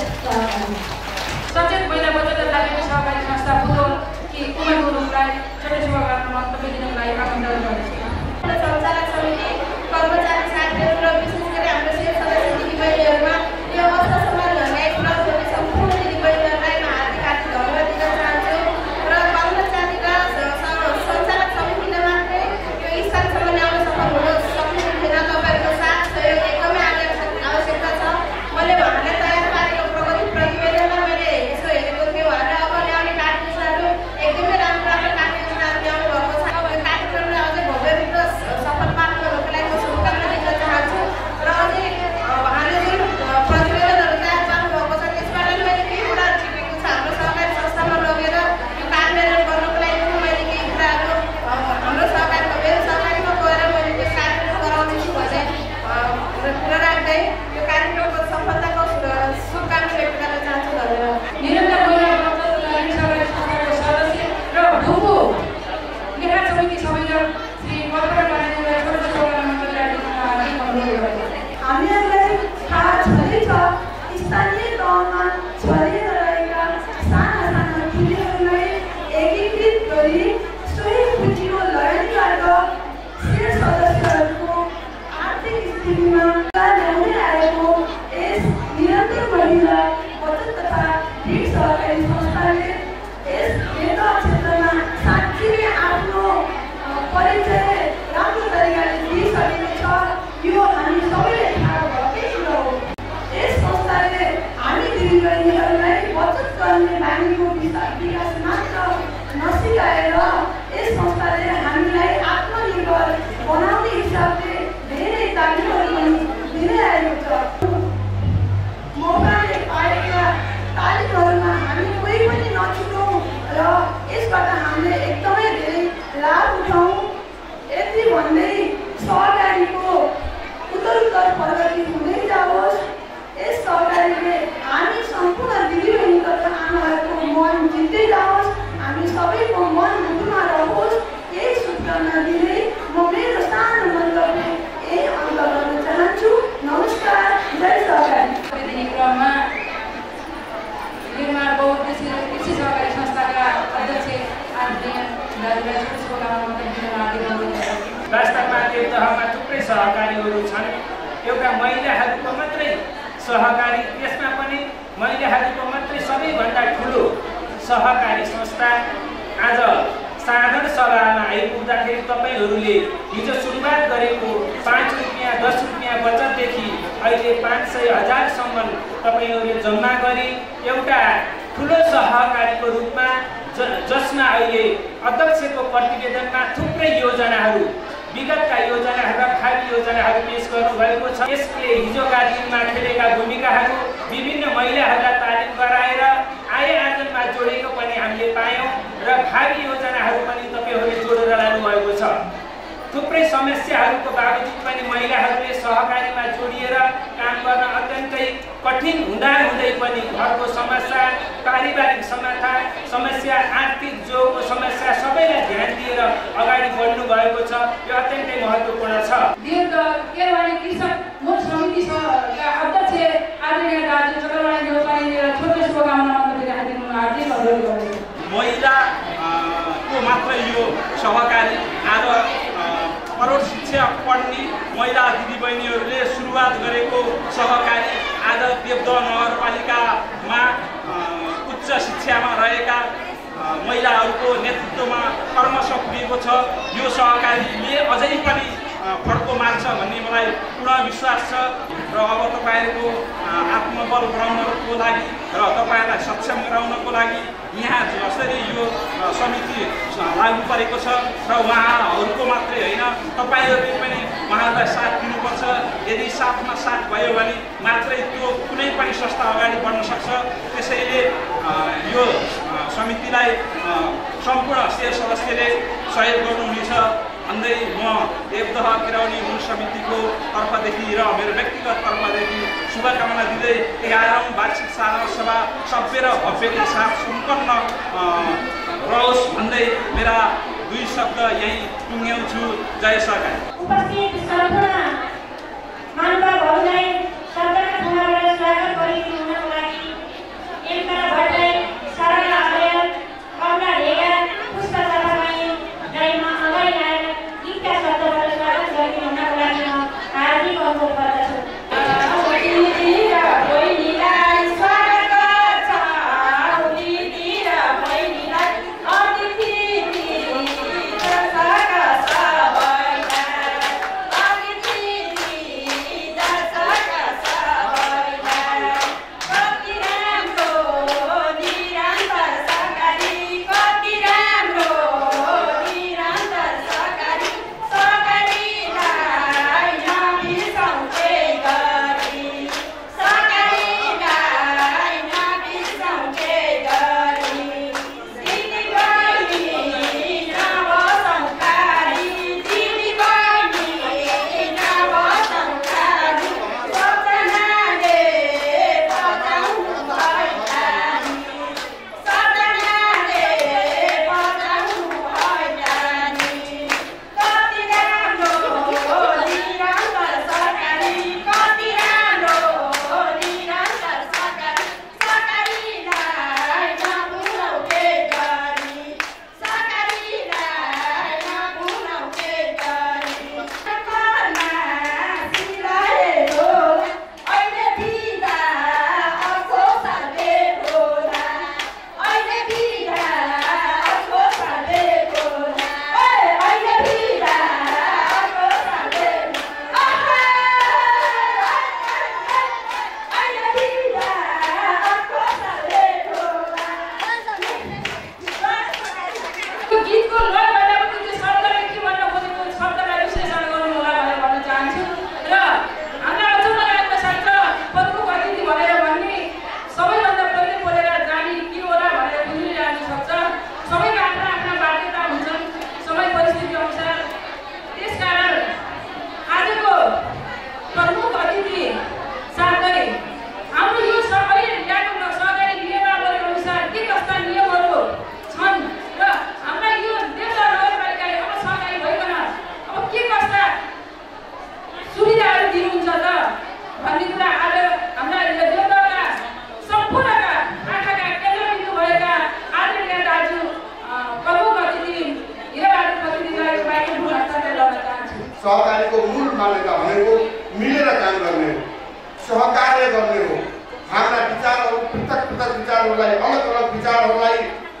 सचेत महिला बचत तथा ऋण सहकारी संस्था बुद्धवल कि कुमार गुरुङलाई छोटो शुभकामना वक्तव्य दिनको लागि आमन्त्रण गर्दछु। सञ्चालक समिति कर्मचारी साथीहरू र विशेष गरी हाम्रो सेयर सदस्य दिदीबहिनीहरूमा यो अवसरसम्म ल्याइ पुर्याउने सम्पूर्ण दिदीबहिनीहरूलाई म हार्दिक हार्दिक धन्यवाद दिन चाहन्छु। र कर्मचारी र सञ्चालक समितिले मात्रै यो स्थानसम्म ल्याउन सफल हुन सक्ने थिएन। तपाईँहरूको साथ सहयोग एकदमै आवश्यकता छ। मैले उहाँलाई तयार पारेको प्रगति प्रतिवेदनमा मैले यसो हेरेको थिएँ। उहाँले अब ल्याउने कार्ययोजनाहरू एकदमै राम्रो राम्रो कार्ययोजनाहरू ल्याउनु भएको छ। अब यो कार्यक्रमलाई अझै भव्य रूपमा सफल पार्नुको लागि म शुभकामना दिन चाहन्छु। र अझै उहाँले जुन प्रतिवेदनहरू तयार पार्नुभएको छ त्यसबाट मैले केही कुराहरू सिकेको छ। हाम्रो सहकारी संस्थामा लगेर यो कार्यान्वयन गर्नुको लागि पनि मैले केही कुराहरू हाम्रो सहकारीमा मेरो सहकारीमा गएर मैले त्यो कार्यान्वयन गराउनेछु भन्ने कुरा राख्दै यो कार्यक्रमको सफलताको शुभकामना व्यक्त गर्न चाहन्छु। धन्यवाद। निरन्तर महिला बचत तथा ऋण सहकारी संस्थाको सदस्य र भूपू लेखा समिति संयोजक श्री मधुर पाण्डेलाई छोटो शुभकामना दिनको लागि अनुरोध गर्दछु। हामीहरूलाई थाहा छँदै छ स्थानीय तहमा छरिएर रहेका साना साना ठुलीहरूलाई एकीकृत गरी सोही पुँजीको लडाइँबाट सेयर सदस्यहरूको आर्थिक स्थितिमा ल्याउँदै आएको यस निरन्तर महिला बचत तथा ऋण सहकारी संस्थाले यस क्षेत्र क्षेत्रमा साँच्चै नै आफ्नो परिचय राम्रो तरिकाले दिइसकेको छ। यो हामी सबैले थाहा भएकै कुरा हो। यस संस्थाले हामी दिदीबहिनीहरूलाई बचत गर्ने बानीको विकास मात्र नसिकाएर यस संस्थाले हामीलाई आत्मनिर्भर बनाउने हिसाबले धेरै तालिमहरू पनि दिँदै आएको छ। मौकाले पाएका तालिमहरूमा हामी कोही पनि नछुटौँ र यसबाट हामीले एकदमै धेरै लाभ उठाउँ। यति भन्दै सहकारीको उत्तरोत्तर प्रगति हुँदै जाओस्। यस सहकारीले हामी सम्पूर्ण दिदीबहिनी तथा आमाहरूको मन जित्दै जाओस्। हामी सबैको मन बुझ्नुमा रहोस्। यही शुभकामना दिँदै म मेरो सानो मन्तव्य यही अन्त गर्न चाहन्छु। नमस्कार। जय सहकारी। क्रममा निर्माण बहुउद्देश्य कृषि सहकारी संस्थाका अध्यक्ष आदरणीय दाजुभाइ छोटो शुभकामना वक्तव्य दिन हार्दिक अनुरोध गर्दछु। वास्तवमा त्यो तहमा थुप्रै सहकारीहरू छन्। एउटा महिलाहरूको मात्रै सहकारी, त्यसमा पनि महिलाहरूको मात्रै सबैभन्दा ठुलो सहकारी संस्था आज साधारण सभामा आइपुग्दाखेरि तपाईँहरूले हिजो सुरुवात गरेको पाँच रुपियाँ दस रुपियाँ बचतदेखि अहिले पाँच सय हजारसम्म तपाईँहरूले जम्मा गरी एउटा ठुलो सहकारीको रूपमा ज जसमा अहिले अध्यक्षको प्रतिवेदनमा थुप्रै योजनाहरू विगतका योजनाहरू र भावी योजनाहरू पेश गर्नुभएको छ। यसले हिजोका दिनमा खेलेका भूमिकाहरू विभिन्न महिलाहरूलाई तालिम गराएर आय आर्जनमा जोडेको पनि हामीले पायौँ र भावी योजनाहरू पनि तपाईँहरूले जोडेर लानुभएको छ। थुप्रै समस्याहरूको बावजुद पनि महिलाहरूले सहकारीमा जोडिएर काम गर्न अत्यन्तै कठिन हुँदा हुँदै पनि घरको समस्या, पारिवारिक समस्या समस्या आर्थिक जोको समस्या सबैलाई ध्यान दिएर अगाडि बढ्नु भएको छ। यो अत्यन्तै महत्त्वपूर्ण छ। केरवाणी कृषक मूल समितिका अध्यक्ष आदरणीय दाजु चक्रवाणी नेपालीले छोटो शुभकामना मन्तव्य राखिदिनु हार्दिक अनुरोध गर्दछु। महिलाको मात्र यो सहकारी आज करोड शिक्षा पढ्ने महिला दिदीबहिनीहरूले सुरुवात गरेको सहकारी आज देवदह नगरपालिकामा उच्च शिक्षामा रहेका महिलाहरूको नेतृत्वमा कर्मश पुगेको छ। यो सहकारीले अझै पनि फड्को मार्छ भन्ने मलाई पूर्ण विश्वास छ र अब तपाईँहरूको आत्मबल बढाउनको लागि र तपाईँहरूलाई सक्षम गराउनको लागि यहाँ जसरी यो समिति लागू परेको छ र उहाँहरूको मात्रै होइन तपाईँहरूले पनि उहाँहरूलाई साथ दिनुपर्छ। यदि साथमा साथ भयो भने मात्रै त्यो कुनै पनि संस्था अगाडि बढ्न सक्छ। त्यसैले यो समितिलाई सम्पूर्ण शेर सदस्यले सहयोग गर्नुहुनेछ भन्दै म देवदह केरवाणी मूल समितिको तर्फदेखि र मेरो व्यक्तिगत तर्फदेखि शुभकामना दिँदै एघारौँ वार्षिक साधारण सभा सभ्य र भव्यका साथ सम्पन्न रहोस् भन्दै मेरा दुई शब्द यहीँ टुङ्ग्याउँछु। जय सहकारी। उपस्थित सम्पूर्ण महानुभावहरूलाई सरकारका ठाउँबाट स्वागत गरिदिनुको लागि एकता भट्टराई, सरला आर्य, कमला ढेगा, पुष्पा थापालाई गाईमा अगाडि आएर गीतका शब्दबाट स्वागत गरिदिनुको लागि म हार्दिक अनुरोध गर्दछु। सहकारीको मूल मान्यता भनेको मिलेर काम गर्ने हो, सहकार्य गर्ने हो। हाम्रा विचारहरू पृथक पृथक विचारहरूलाई अलग अलग विचारहरूलाई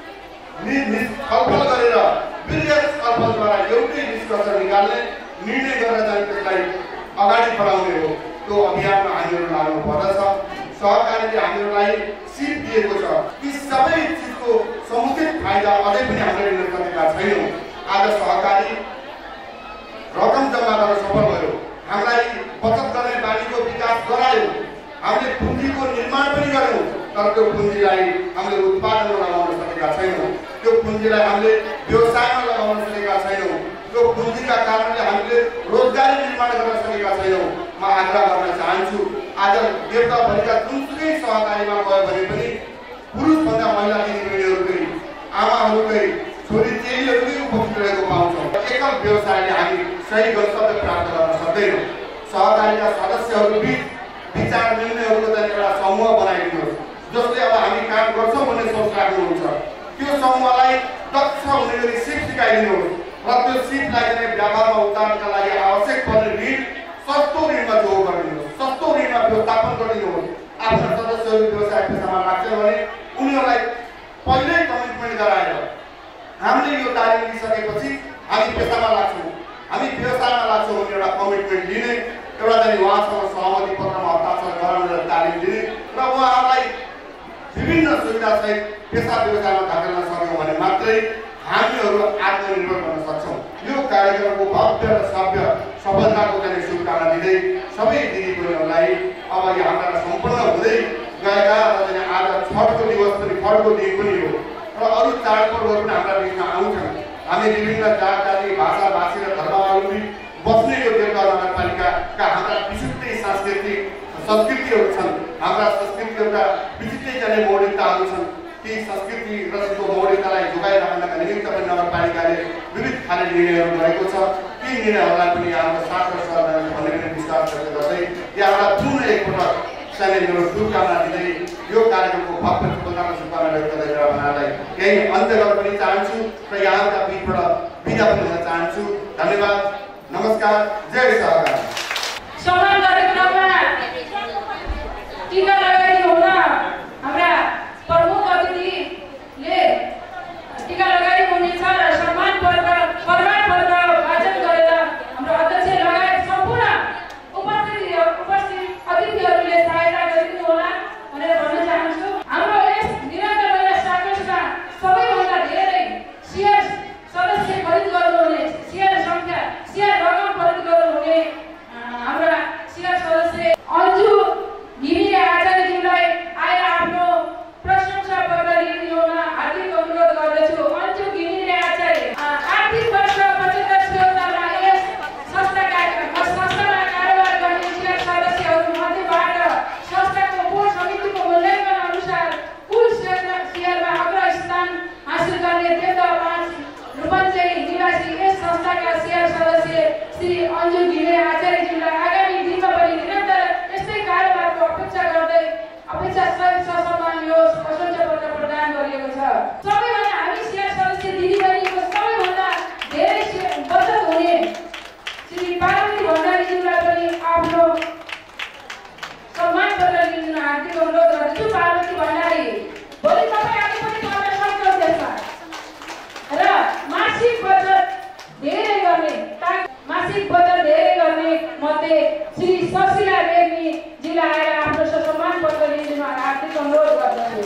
छलफल गरेर वीर्य छलफलद्वारा एउटै निष्कर्ष निकाल्ने निर्णय गरेर चाहिँ त्यसलाई अगाडि बढाउने हो। त्यो अभियानमा हामीहरू लाग्नु पर्दछ। सहकारीले हामीहरूलाई सिप दिएको छ। यी सबै चिजको समुचित फाइदा अझै पनि हामीले लिन सकेका छैनौँ। आज सहकारी रकम जम्मा गर्न सफल भयो, हामीलाई बचत गर्ने बानीको विकास गरायो, हामीले पुँजीको निर्माण पनि गर्यौँ, तर त्यो पुँजीलाई हामीले उत्पादनमा लगाउन सकेका छैनौँ, त्यो पुँजीलाई हामीले व्यवसायमा लगाउन सकेका छैनौँ, त्यो पुँजीका कारणले हामीले रोजगारी निर्माण गर्न सकेका छैनौँ। म आग्रह गर्न चाहन्छु, आज देवताभरिका जुनसुकै सहकारीमा गयो भने पनि पुरुषभन्दा महिला दिदीबहिनीहरूकै, आमाहरूकै, छोरी चेलीहरूकै उपस्थित रहेको पाउँछौँ। एकल व्यवसायले हामी सही गन्तव्य प्राप्त गर्न सक्दैनौँ। सहकारीका सदस्यहरू बिच विचार निर्णयहरूको चाहिँ एउटा समूह बनाइदिनुहोस्, जसले अब हामी काम गर्छौँ भन्ने सोच राख्नुहुन्छ। त्यो समूहलाई दक्ष हुने गरी सिप सिकाइदिनुहोस् र त्यो सिपलाई चाहिँ व्यापारमा उतार्नका लागि आवश्यक पर्ने ऋण सस्तो ऋणमा जो गरिदिनुहोस्, सस्तो ऋणमा व्यवस्थापन गरिदिनुहोस्। आफ्ना सदस्यहरू व्यवसाय पेसामा लाग्छ भने उनीहरूलाई पहिल्यै कमिटमेन्ट गराएर हामीले यो तालिम लिइसकेपछि हामी पेसामा लाग्छौँ, हामी व्यवसायमा लाग्छौँ भने एउटा कमिटमेन्ट लिने, एउटा चाहिँ उहाँसँग सहमति पत्रमा हस्ताक्षर गराउन तालिम दिने र उहाँहरूलाई विभिन्न सुविधासहित पेसा व्यवसायमा धकेल्न सक्यौँ भने मात्रै हामीहरू आत्मनिर्भर बन्न सक्छौँ। यो कार्यक्रमको भव्य र सभ्य सफलताको चाहिँ शुभकामना दिँदै सबै दिदीबहिनीहरूलाई अब यो हाम्रा सम्पन्न हुँदै गएका र चाहिँ आज छठको दिवस पनि छठको दिन पनि हो र अरू चाडपर्वहरू पनि हाम्रा बिचमा आउँछन्। हामी विभिन्न जात जाति भाषा भाषी र धर्मावलम्बी बस्ने यो देवता नगरपालिकाका हाम्रा विशिष्टै सांस्कृतिक संस्कृतिहरू छन्, हाम्रा संस्कृतिहरूका विशिष्टै जाने मौलिकताहरू छन्। ती संस्कृति र त्यसको मौलिकतालाई जोगाइराख्नका निमित्त पनि नगरपालिकाले विविध खाले निर्णयहरू गरेको छ। ती निर्णयहरूलाई पनि यहाँको साथ र सहभागी भन्ने पनि विश्वास व्यक्त गर्दै यहाँलाई पुनः एकपटक चाहिँ मेरो शुभकामना दिँदै यो कार्यक्रमको भव्य सफलताको शुभकामना व्यक्त गर्दै उहाँलाई यही अन्त्य गर्न पनि चाहन्छु र यहाँका बिचबाट बिदा पनि हुन चाहन्छु। धन्यवाद, नमस्कार, जय सहकारी। सम्मान कार्यक्रममा टीका लगाइदिनु हुन हाम्रा प्रमुख अतिथिले टीका लगाइदिनु हुनेछ र सम्मान पत्र प्रमाण पत्र वाचन गरेर हाम्रो अध्यक्ष लगायत सम्पूर्ण उपस्थित उपस्थित अतिथिहरूले सहायता गरिदिनु होला भनेर भन्न चाहन्छु। हाम्रो यस निरन्तर महिला साकोसमा सबैभन्दा धेरै सेयर सदस्य खरिद गर्नुहुने, सेयर सङ्ख्या सेयर रकम खरिद गर्नुहुने हाम्रा सेयर सदस्य अन्जु घिमिरे आचार्यज्यूलाई आएर आफ्नो प्रशंसा पत्र लिइदिनु हुन हार्दिक अनुरोध गर्दछु। अन्जु घिमिरे आचार्य आर्थिक वर्ष पचहत्तर छिहत्तरमा यस संस्थाका संस्थामा कारोबार गर्ने सेयर सदस्यहरू मध्येबाट संस्थाको बोर्ड समितिको मूल्याङ्कन अनुसार कुल सेयरमा अग्र स्थान हासिल गर्ने देवता पाँच रूपन्देही निवासी यस संस्थाका सेयर सदस्य श्री अन्जु घिमिरे आचार्यज्यूलाई आगामी दिनमा पनि निरन्तर यस्तै कारोबारको अपेक्षा गर्दै अपेक्षा सहित ससम्मान यो प्रशंसा पत्र प्रदान गरिएको छ। सबैभन्दा हामी सेयर सदस्य दिदीबहिनीको सबैभन्दा धेरै बचत हुने श्री पार्वती भण्डारीज्यूलाई पनि आफ्नो सम्मान पत्र लिन हार्दिक अनुरोध गर्दछु। पार्वती भण्डारी, भोलि तपाईँ आफै पनि गर्न सक्नुहुन्छ त्यसमा र मासिक बचत धेरै गर्ने मासिक बचत धेरै गर्ने मध्ये श्री सशिला रेग्मीजीलाई आएर आफ्नो सम्मान पत्र लिन हार्दिक अनुरोध गर्दछु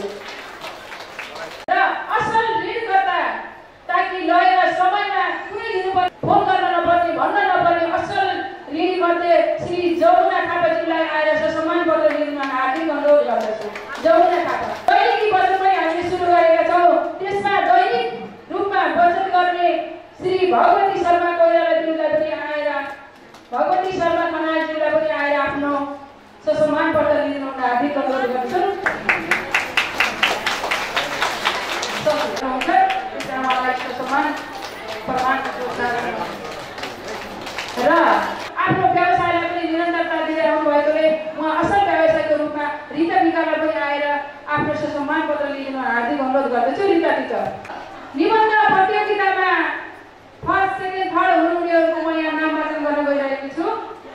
र असल ऋणकर्ता ताकि लगेर समयमा कुनै दिनुपर्ने फोन गर्न नपर्ने भन्न नपर्ने असल ऋणी मध्ये श्री जमुना थापाजीलाई आएर सम्मान पत्र लिन हार्दिक अनुरोध गर्दछु। जमुना थापा दैनिकी बचत पनि हामीले सुरु गरेका छौँ, त्यसमा दैनिक रूपमा बचत गर्ने श्री भगवती शर्मा कोइरालाज्यूलाई पनि आएर भगवती शर्मा खनालज्यूलाई पनि आएर आफ्नो सम्मान पत्र लिन हार्दिक अनुरोध गर्दछु। र आफ्नो व्यवसायलाई पनि निरन्तरता दिँदै आउनु भएकोले उहाँ असल व्यवसायको रूपमा रिता विकालाई पनि आएर आफ्नो सम्मान पत्र लिन हार्दिक अनुरोध गर्दछु। रिता विका निबन्ध प्रतियोगितामा फर्स्ट सेकेन्ड थर्ड हुनुहुनेहरूको म यहाँ नाम वाचन गर्न गइरहेको छु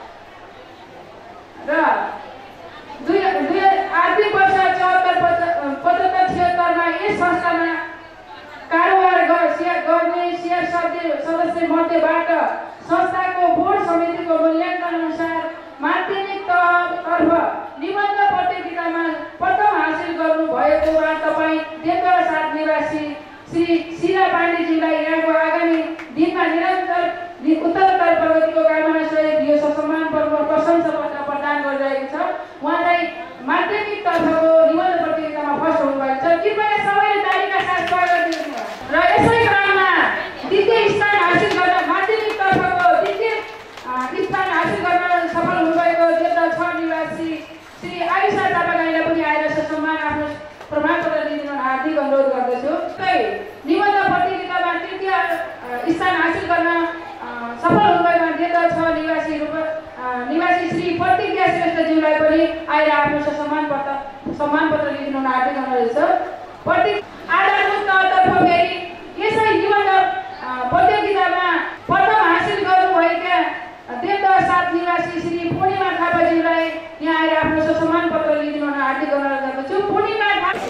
र दुई दुई आर्थिक वर्ष चौहत्तर पचहत्तर छिहत्तरमा यस संस्थामा कारोबार गर्ने सेयर सदस्य मध्येबाट संस्थाको बोर्ड समितिको मूल्याङ्कन अनुसार माध्यमिक तहतर्फ निबन्ध प्रतियोगितामा प्रथम हासिल गर्नुभयो भएकोमा तपाईँ देवदह सात निवासी श्री शीला पाण्डेज्यूलाई यहाँको आगामी दिनमा निरन्तर उत्तरोत्तर प्रगतिको कामना सहयोग दियो सम्मान पर्व प्रशंसा पत्र प्रदान गरिरहेको छ। उहाँलाई माध्यमिक तर्फको निबन्ध प्रतियोगितामा फर्स्ट हुनुभएको छ। कृपया सबैले तालीका साथ स्वागत दिनुहोस्। र यसै क्रममा द्वितीय स्थान हासिल गर्न माध्यमिक तर्फको द्वितीय स्थान हासिल गर्न सफल हुनुभएको देवदह छ निवासी श्री आयुषा थापागाईलाई पनि आएर सम्मान आफ्नो प्रमाणपत्र दिनु हार्दिक अनुरोध गर्दछु। निबन्ध प्रतियोगितामा तृतीय स्थान हासिल गर्न सफल हुनुभएका देवदह छ निवासी रूप निवासी श्री प्रतिज्ञा श्रेष्ठज्यूलाई पनि आएर आफ्नो सम्मान पत्र सम्मान पत्र दिनु हार्दिक अनुरोध छ। प्रति आधारभूत तहतर्फ फेरि यसै निबन्ध प्रतियोगितामा प्रथम हासिल गर्नुभएका देवदह सात निवासी श्री पूर्णिमा थापाज्यूलाई यहाँ आएर आफ्नो सम्मान पत्र लिनु हार्दिक अनुरोध गर्दछु। पूर्णिमा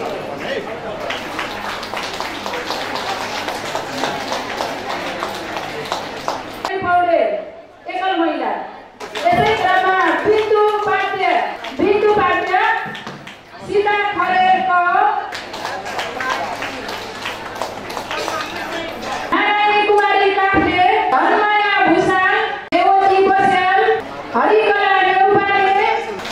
एकल महिला। यसै क्रममा बिन्दु पाट्य बिन्दु पाट्य सीता खरेलको नारायणी कुमारी काफ्ले धनमाया भुसाल देवती बस्याल हरिकला नेउपाने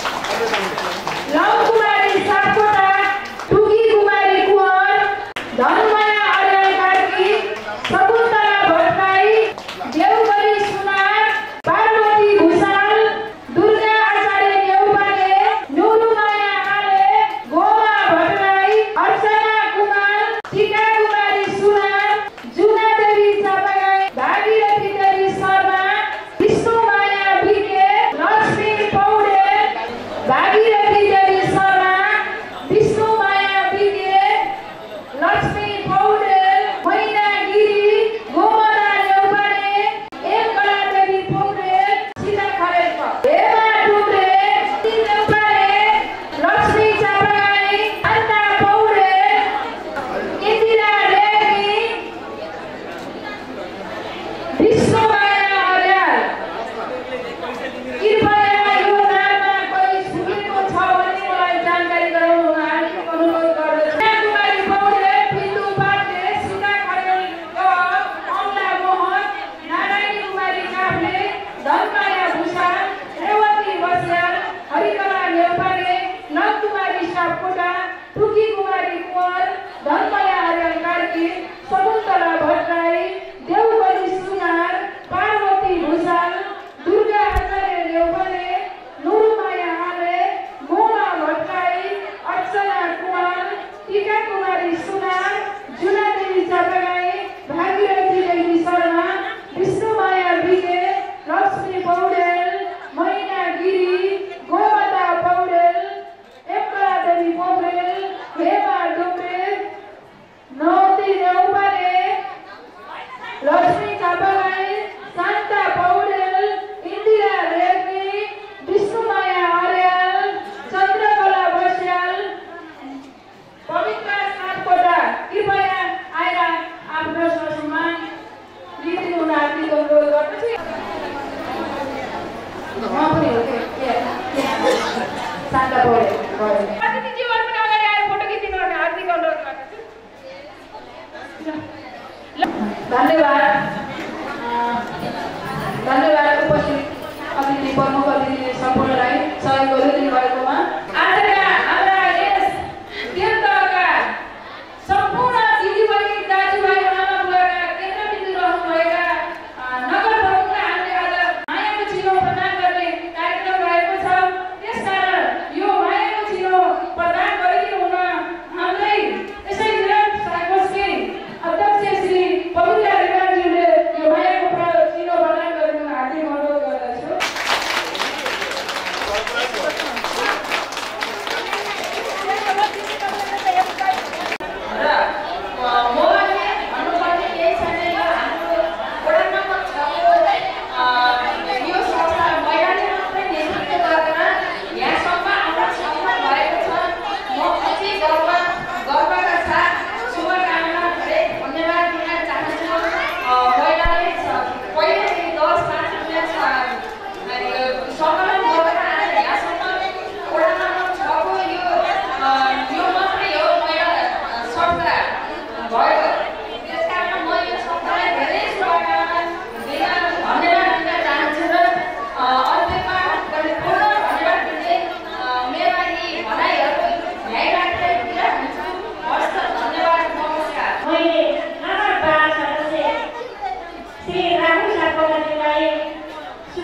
लौ कुमारी सापकोटा टुकी कुमारी कुँवर धनमाया अर्याल कार्की शकुन्तला भट्टराई देवगरी सुनार पार्वती भुसाल दुर्गा आचार्य नेउपाने नुरुमाया आले गोमा भट्टराई अर्चना कुमार टीका कुमारी सुनार जुना देवी चापागाई भागीरथी देवी शर्मा विष्णुमाया बिके लक्ष्मी पौडेल भागीरथी देवी शर्मा विष्णुमाया बिके लक्ष्मी पौडेल मैना गिरी गोमरा नेउपाने एककला देवी पौडेल सीता खरेलको हेमा डुम्रे नेउपाने लक्ष्मी चापागाई अन्ता पौडेल इन्दिरा रेग्मी विष्णुमाया अर्याल। कृपया यो नाममा कोही छुटेको छ भने मलाई जानकारी गराउनु हार्दिक अनुरोध गर्दछु। कुमारी पौडेल बिन्दु पाट्टे सीता खरेलको अमला मोहन नारायणी कुमारी काफ्ले धनमाया भुसाल रेवती बस्याल हरिकला नेउपाने नव कुमारी सापकोटा टुकी कुमारी कुँवर धनमाया अर्याल कार्की शकुन्तला भट्टराई देवगरी सुनार पार्वती भुसाल दुर्गा आचार्य नेउपाने नुरुमाया आले गोमा भट्टराई अर्चना कुमार टीका कुमारी सुनार जुना देवी चापागाई भागीरथी देवी शर्मा विष्णुमाया बिके लक्ष्मी पौडेल मैना गिरी गोमता पौडेल एककला देवी पौडेल हेमा डुम्रे नौती नेउपाने लक्ष्मी चापागाई शान्ता पौडेल इन्दिरा रेग्मी विष्णुमाया अर्याल चन्द्रकला बस्याल पवित्र सापकोटा। कृपया आएर आफ्नो सम्मान लिनु हार्दिक अनुरोध गर्दछु। म पनि हो के शान्ता पौडेल अतिथिज्यूहरू पनि अगाडि आएर फोटो खिचिदिनु भने हार्दिक अनुरोध गर्दछु। धन्यवाद धन्यवाद उपस्थित अतिथि प्रमुख अतिथि सम्पूर्णलाई सहयोगहरू दिनुभएकोमा। आजका हाम्रा यस देवदहका सम्पूर्ण दिदीबहिनी दाजुभाइ आमा बुवाका केन्द्रबिन्दु रहनुभएका नगर प्रमुखलाई हामीले आज मायाको चिनो प्रदान गर्ने कार्यक्रम रहेको छ। त्यसकारण यो मायाको चिनो प्रदान गरिदिनु हुन हामीलाई यसै निरन्तर सागोसकी अध्यक्ष श्री पवित्र रिमाज्यूले यो मायाको चिनो प्रदान गरिदिनु हार्दिक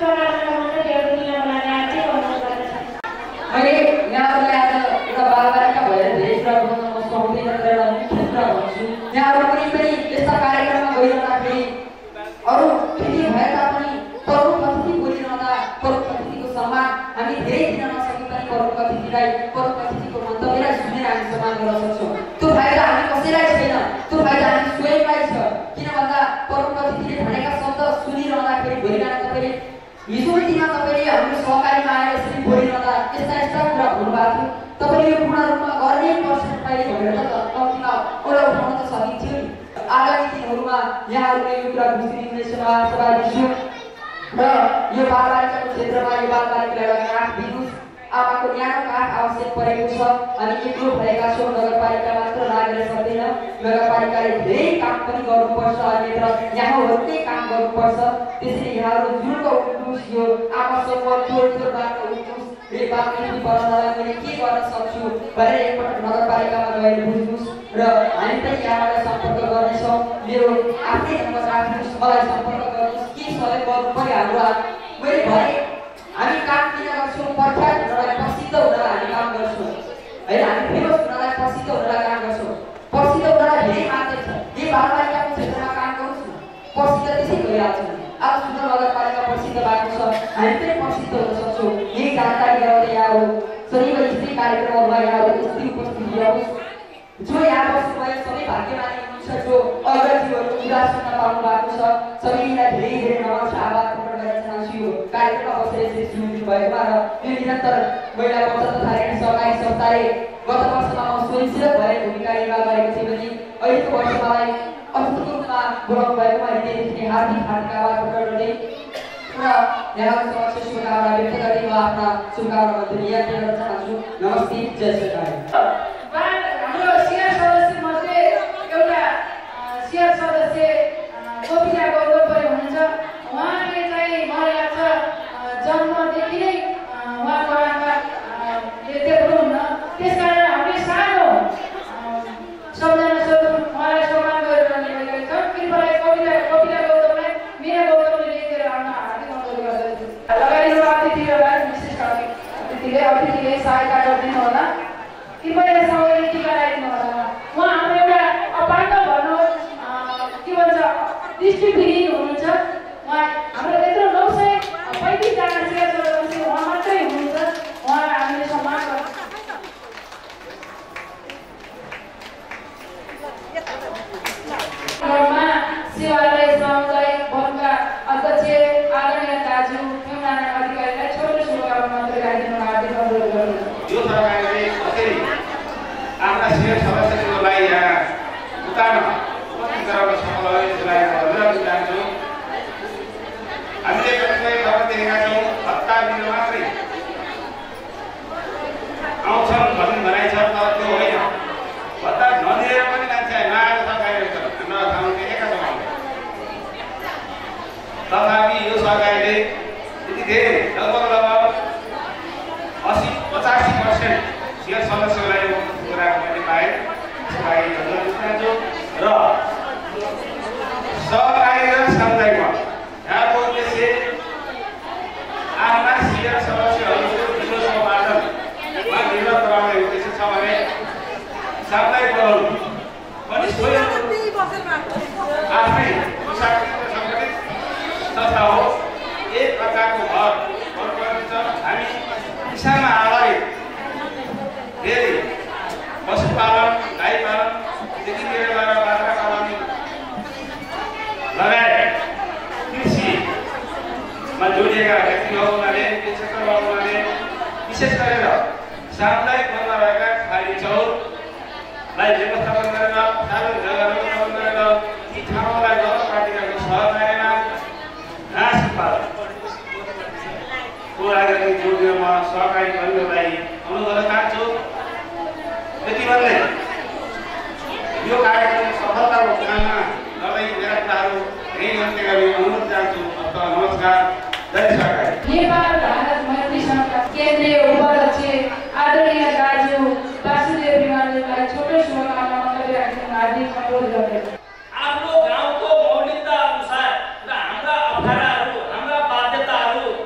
शुभकामना मन्त्रहरू दिनको लागि हार्दिक अनुरोध गर्दछु। मैले यहाँहरूलाई आज एउटा बालबालिका भएर धेरै कुरा बोल्न म सक्दिनँ तर एउटा मुख्य कुरा भन्छु। यहाँहरू कुनै पनि यस्ता कार्यक्रममा गइरहँदाखेरि अरू केही भए तापनि प्रमुख अतिथि बोलिरहँदा प्रमुख अतिथिको सम्मान हामी धेरै दिन नसके पनि प्रमुख अतिथिलाई प्रमुख अतिथिको मन्तव्यलाई सुनेर हामी सम्मान गर्न सक्छौँ। त्यो फाइदा हामी कसैलाई छैन, त्यो फाइदा हामी स्वयंलाई छ। किन भन्दा प्रमुख अतिथिले भनेका शब्द सुनिरहँदाखेरि भोलि बिहान तपाईँले हिजो दिनमा तपाईँले हाम्रो सहकारीमा आएर यसरी बोलिरहँदा यस्ता यस्ता कुरा भन्नुभएको थियो, तपाईँले यो पूर्ण रूपमा गर्नै पर्छ तपाईँले भनेर त कम्तीमा एउटा उठाउन त सकिन्थ्यो नि। आगामी दिनहरूमा यहाँहरूले यो कुरा बुझिदिनुहुनेछ महासभा दिन्छु र यो बालबालिकाको क्षेत्रमा यो बालबालिकालाई एउटा काठ दिनुहोस्। आमाको न्यानो काठ आवश्यक परेको छ। हामी एक्लो भएका छौँ, नगरपालिका मात्र लागेर सक्दैन, नगरपालिकाले धेरै काम पनि गर्नुपर्छ। अन्यत्र यहाँहरूकै काम गर्नुपर्छ। त्यसैले यहाँहरू जुनको उठ्नुहोस्, यो आमा समूह तोडतोडबाट उठ्नुहोस्। यो बालबालिका पर्नलाई मैले के गर्न सक्छु भनेर एकपटक नगरपालिकामा गएर बुझ्नुहोस् र हामी पनि यहाँलाई सम्पर्क गर्नेछौँ। मेरो आफ्नै नम्बर राख्नुहोस्, मलाई सम्पर्क गर्नुहोस्। के सहयोग गर्नु पर्यो हाम्रो मैले भने हामी काम किन गर्छौँ? प्रख्यात हुनलाई, प्रसिद्ध हुनलाई हामी काम गर्छौँ होइन। हामी फेमस हुनलाई, प्रसिद्ध हुनलाई काम गर्छौँ। प्रसिद्ध हुनलाई धेरै मात्रै छ। यही बालबालिकाको क्षेत्रमा काम गर्नुहोस् न, प्रसिद्ध त्यसै भइहाल्छ नि। आज सुन्दर नगरपालिका प्रसिद्ध भएको छ, हामी पनि प्रसिद्ध हुन सक्छौँ। यही जानकारी गराउँदै यहाँहरू शनिबार यस्तै कार्यक्रमहरूमा यहाँहरू यस्तै उपस्थित ल्याउनुहोस्। जो यहाँ बस्नुभयो सबै भाग्यमानी हुनुहुन्छ, जो अग्रजीहरू कुरा सुन्न पाउनु भएको छ, सबैलाई धेरै धेरै नमस्कार आभार प्रकट गर्न चाहन्छु। यो कार्यक्रममा बसेर यसरी सुनिदिनु भएकोमा र यो निरन्तर महिला बचत तथा ऋण सहकारी संस्थाले गत वर्षमा म स्वयंसेवक भएर भूमिका निर्वाह गरेको थिएँ भने अहिलेको वर्ष मलाई अतिथिको रूपमा बोलाउनु भएकोमा हृदयदेखि हार्दिक हार्दिक आभार प्रकट गर्दै र यहाँको समक्ष शुभकामना व्यक्त गर्दै म आफ्ना शुभकामना मन्त्र निरन्तर गर्न चाहन्छु। नमस्ते, जय सरकार। हाम्रो सिआर सदस्य मध्ये एउटा सिआर सदस्य गोपिका गौतमपुरी हुनुहुन्छ। उहाँले चाहिँ मलाई लाग्छ जन्मदेखि नै उहाँको आमाले देख्नुहुन्न, त्यस कारण हामीले सानो सम्झना स्वरूप उहाँलाई सम्मान गरिरहने भएका छौँ। कृपया कविता कविता गौतमलाई मेरा गौतमले लेखेर आउन हार्दिक अनुरोध गर्दछु। लगाइदिनु अतिथिहरूलाई विशिष्ट अतिथिले अतिथिले सहायता गरिदिनु होला। कृपया सबैले टिका लगाइदिनु होला। उहाँ हाम्रो एउटा अपाङ्ग भन्नु के भन्छ दृष्टिविहीन हुनुहुन्छ। उहाँ हाम्रो यत्रो नौ सय पैँतिसजना सिआर सदस्य उहाँ मात्रै हुनुहुन्छ। उहाँलाई हामीले सम्मान गर्छौँ। सेवालय समुदाय भवनका अध्यक्ष आदरणीय दाजु हेमनारायण अधिकारीलाई छोटो शुभकामना मन्त्र राखिदिनु हार्दिक अनुरोध गर्दछु। यो सरकारले कसरी आफ्ना सिनियर सदस्यहरूलाई यहाँ उतार्न उपस्थित गराउन सफल भयो यसलाई धन्यवाद चाहन्छु। हामीले कतिपय खबर देखेका छौँ, हप्ता दिन मात्रै आउँछन् भन्ने भनाइ छ, तर त्यो होइन। भत्ता नदिएर पनि मान्छे नआएर सरकारले नथाउनु देखेका छौँ हामीले। तथापि यो सरकारले यति धेरै लगभग लगभग असी पचासी पर्सेन्ट सिआर सदस्यलाई उपस्थित गराएको मैले पाएँ। यसलाई धन्यवाद चाहन्छु। र सहकारी र सामुदायिकमा यहाँको उद्देश्य आफ्ना सिआर सदस्यहरूको विश्वास सम्पादनमा निर्भर गराउने उद्देश्य छ भने सामुदायिक दलहरू पनि स्वयं आफ्नै सुशासित र सङ्गठित संस्था हो। एक प्रकारको घर गर्नुपर्ने छ। हामी किसानमा आधारित धेरै पशुपालन, गाई पालनदेखि लिएर गएर बाख्रा पालन लगायत कृषिमा जोडिएका व्यक्ति हो हुनाले त्यो क्षेत्रमा हुनाले विशेष गरेर सामुदायिक वनमा रहेका खाली चौरलाई व्यवस्थापन गरेर सार्वजनिक जग्गाहरू व्यवस्थापन गरेर ती ठाउँलाई नगरपालिकाको सहकार्यमा घाँस उत्पादनको लागि जोडिन म सहकारी कर्मीहरूलाई अनुरोध गर्न चाहन्छु। यति भन्दै यो कार्यक्रम सफलताको कामना गर्दै मेरा कुराहरू यही अन्त्य गर्ने अनुरोध चाहन्छु। नमस्कार, जय सरकार। नेपाल भारत मैत्री सङ्घका केन्द्रीय उपाध्यक्ष आदरणीय दाजु वासुदेव रिमाललाई छोटो शुभकामना मन्त्र राखिदिनु हार्दिक अनुरोध गर्दछु। आफ्नो गाउँको मौलिकता अनुसार र हाम्रा अप्ठ्याराहरू, हाम्रा बाध्यताहरू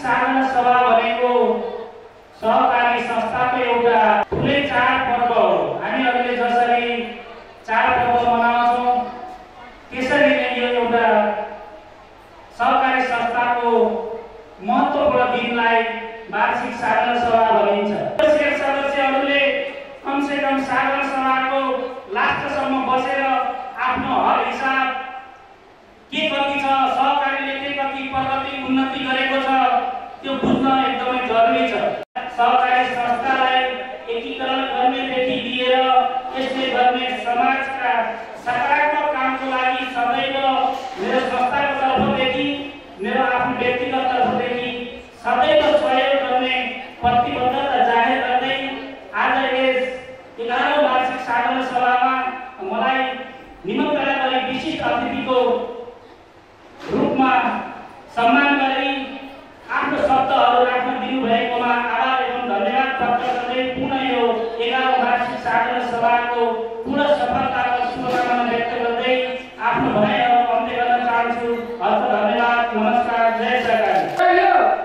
साधना सभा भनेको सहकारी संस्थाको एउटा ठुलै चाडपर्व हो। हामीहरूले जसरी चाडपर्व मनाउँछौँ त्यसरी नै यो एउटा सहकारी संस्थाको महत्त्वपूर्ण दिनलाई वार्षिक साधना सभा भनिन्छ। सदस्यहरूले कमसे कम साधना सभाको लास्टसम्म बसेर आफ्नो हर हिसाब के कति छ, सहकारीले के कति प्रगति उन्नति गरेको छ त्यो बुझ्न एकदमै जरुरी छ। सहकारी संस्थालाई एकीकरण गर्नेदेखि लिएर यसले गर्ने समाजका सकारात्मक कामको लागि सदैव मेरो संस्थाको तर्फदेखि मेरो आफ्नो व्यक्तिगत तर्फदेखि सदैव सहयोग गर्ने प्रतिबद्धता जाहेर गर्दै आज यस एघारौँ वार्षिक साधना सभामा मलाई निमन्त्रणा गरी विशिष्ट अतिथिको रूपमा सम्मान गरी आफ्नो शब्दहरू राख्न दिनुभएकोमा आभार एवं धन्यवाद व्यक्त गर्दै पुनः यो एघारौँ वार्षिक साधना सभाको पूर्ण सफलताको शुभकामना व्यक्त गर्दै आफ्नो भनाइहरू अन्त्य गर्न चाहन्छु। हस्त धन्यवाद, नमस्कार, जय सहकारी।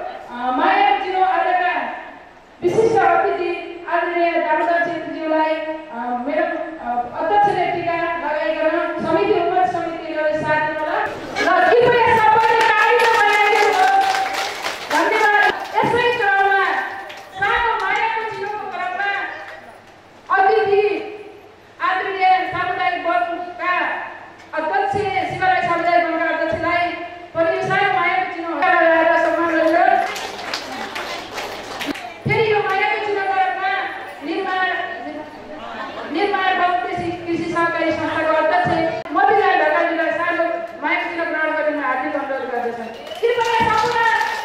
विशिष्ट अतिथि आदरणीय दामोदर छेत्रीज्यूलाई मेरो अध्यक्षले टीका लगाइकन समिति उपस्थित समितिले साथ दिनुहोला र कृपया सबैले तालीमा बजाइदिनु। धन्यवाद। यसै क्रममा सानो मायाको चिनोको क्रममा अतिथि आदरणीय सामुदायिक वनका अध्यक्ष शिवराज सामुदायिक वनका अध्यक्षलाई पनि सानो मायाको चिनो लगाएर सम्मान गरेर फेरि यो मायाको चिनोमा निर्माण निर्माण बहुउद्देश्यीय कृषि सहकारी संस्थाको अध्यक्ष मधुलाई ढकालजीलाई सानो मायाको चिनो ग्रहण गर्न हार्दिक अनुरोध गर्दछन्। कृपया सम्पूर्ण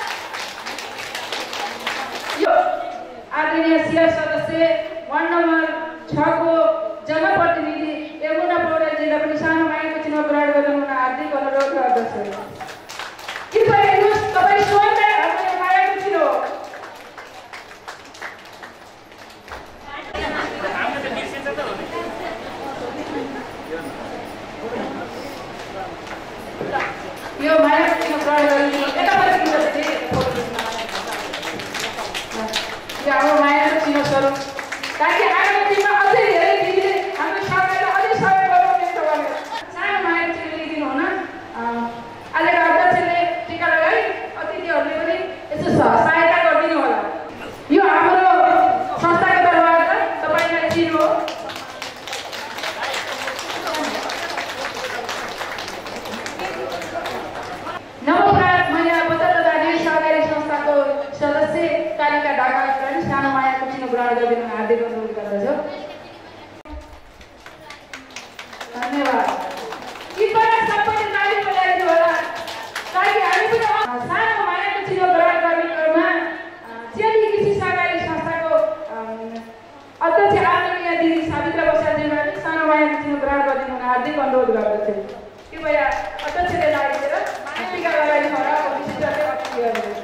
यो आदरणीय सिया सदस्य वार्ड नम्बर छ को जनप्रतिनिधि यमुना पौडेलजीलाई पनि सानो मायाको चिनो ग्रहण गर्न हार्दिक अनुरोध गर्दछु। कृपया हेर्नुहोस्, तपाईँ स्वयंले हाम्रो मायाको चिनो यो मायाको चिनो ग्रहण गरिदिनु। यतापट्टि यो हाम्रो मायाको चिनो स्वरूप ताकि आगामी दिनमा अझै धेरै दिदीले हाम्रो सहकारीलाई अझै सहयोग गराउने भनेर सानो मायाको चिनो लिइदिनु हुन आजका अध्यक्षले टीका लगाई अतिथिहरूले पनि यसो सहायता गरिदिनु होला। यो हाम्रो संस्थाको तर्फबाट तपाईँलाई चिनो हो। नवप्राप्त महिला बचत तथा ऋण सहकारी संस्थाको सदस्य कालिका ढकालजीलाई सानो मायाको चिनो ग्रहण गरिदिनु हार्दिक अनुरोध गर्दछु। धन्यवाद। कृपया सबैले ताली बजाइदिनु होला ताकि हामी पनि सानो मायाको चिनो ग्रहण गर्ने क्रममा चेली कृषि सहकारी संस्थाको अध्यक्ष आदरणीय दिदी सावित्रा बसालजीलाई सानो मायाको चिनो ग्रहण गरिदिनु हार्दिक अनुरोध गर्दछु। कृपया अध्यक्षले लागेर टीका लगाइदिनु होला विशिष्ट अतिथिहरूले।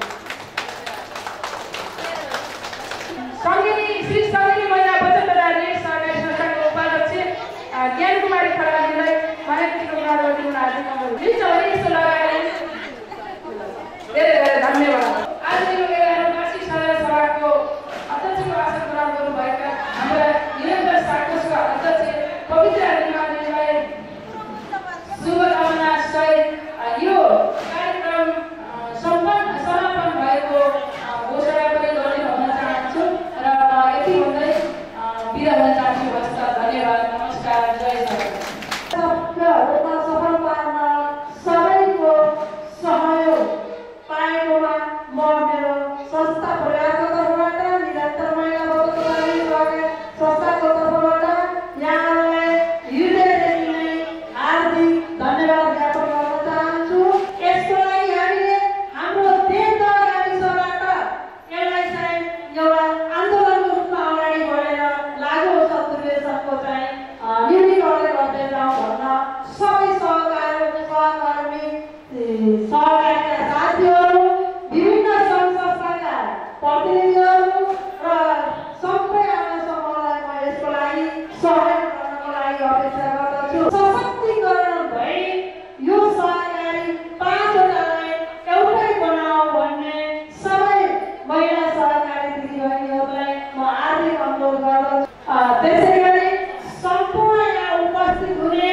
सङ्गिनी श्री सङ्गिनी महिला बचत तथा ऋण सहकारी संस्थाको उपाध्यक्ष ज्ञान कुमारी खराजीलाई मायाको चिनो ग्रहण गरिदिनु हार्दिक अनुरोध। यस्तो लगाएर धेरै धेरै धन्यवाद। आज यो एघारौँ वार्षिक साधना सभाको अध्यक्षको आसन ग्रहण गर्नुभएका हाम्रा निरन्तर साकोसका अध्यक्ष पवित्र निमाजीलाई शुभकामना सहित यो कार्यक्रम सम्पन्न समापन भएको घोषणा पनि गर्ने भन्न चाहन्छु र यति भन्दै बिदा हुन चाहन्छु। हस्त धन्यवाद, नमस्कार, जय सबैहरूमा सफल पार्न सबैको सहयोग पाएकोमा म मेरो संस्था परिवारको तर्फबाट निरन्तर महिला बचत तथा ऋण सहकारी संस्थाको तर्फबाट यहाँहरूलाई अनुरोध गर्दछु। त्यसै गरी सम्पूर्ण यहाँ उपस्थित हुने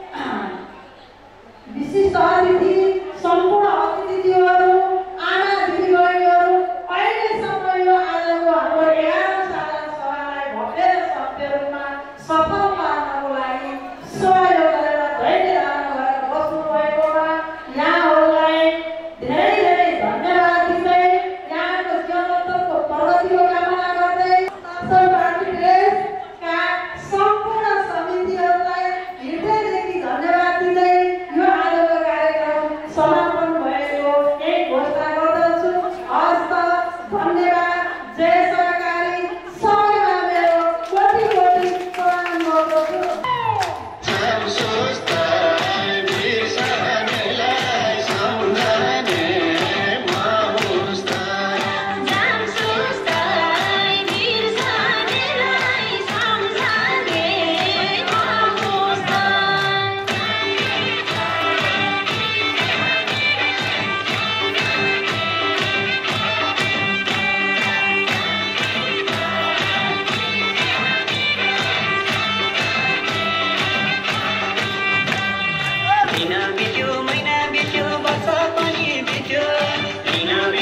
विशिष्ट अतिथि, सम्पूर्ण अतिथिज्यूहरू, आमा दिदीबहिनीहरू, अहिलेसम्म यो आजको हाम्रो एघारौँ साधारण सभालाई भव्य र सभ्य रूपमा सफल पार्नको लागि सहयोग गरेर धैर्य धारण गरेर बस्नुभएकोमा यहाँहरूलाई धेरै धेरै धन्यवाद दिँदै यहाँको जीवनोत्तरको प्रगतिको कामना गर्दै नक्सल पार्टी प्रेसका सम्पूर्ण समितिहरूलाई हृदयदेखि धन्यवाद दिँदै यो आजको कार्यक्रम समापन भएको एक घोषणा गर्दछु। हस्त धन्यवाद। जय सहकारी। सबैमा मेरो कोटि कोटि प्रणाम गर्दछु।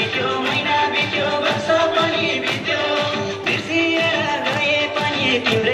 तिम्रो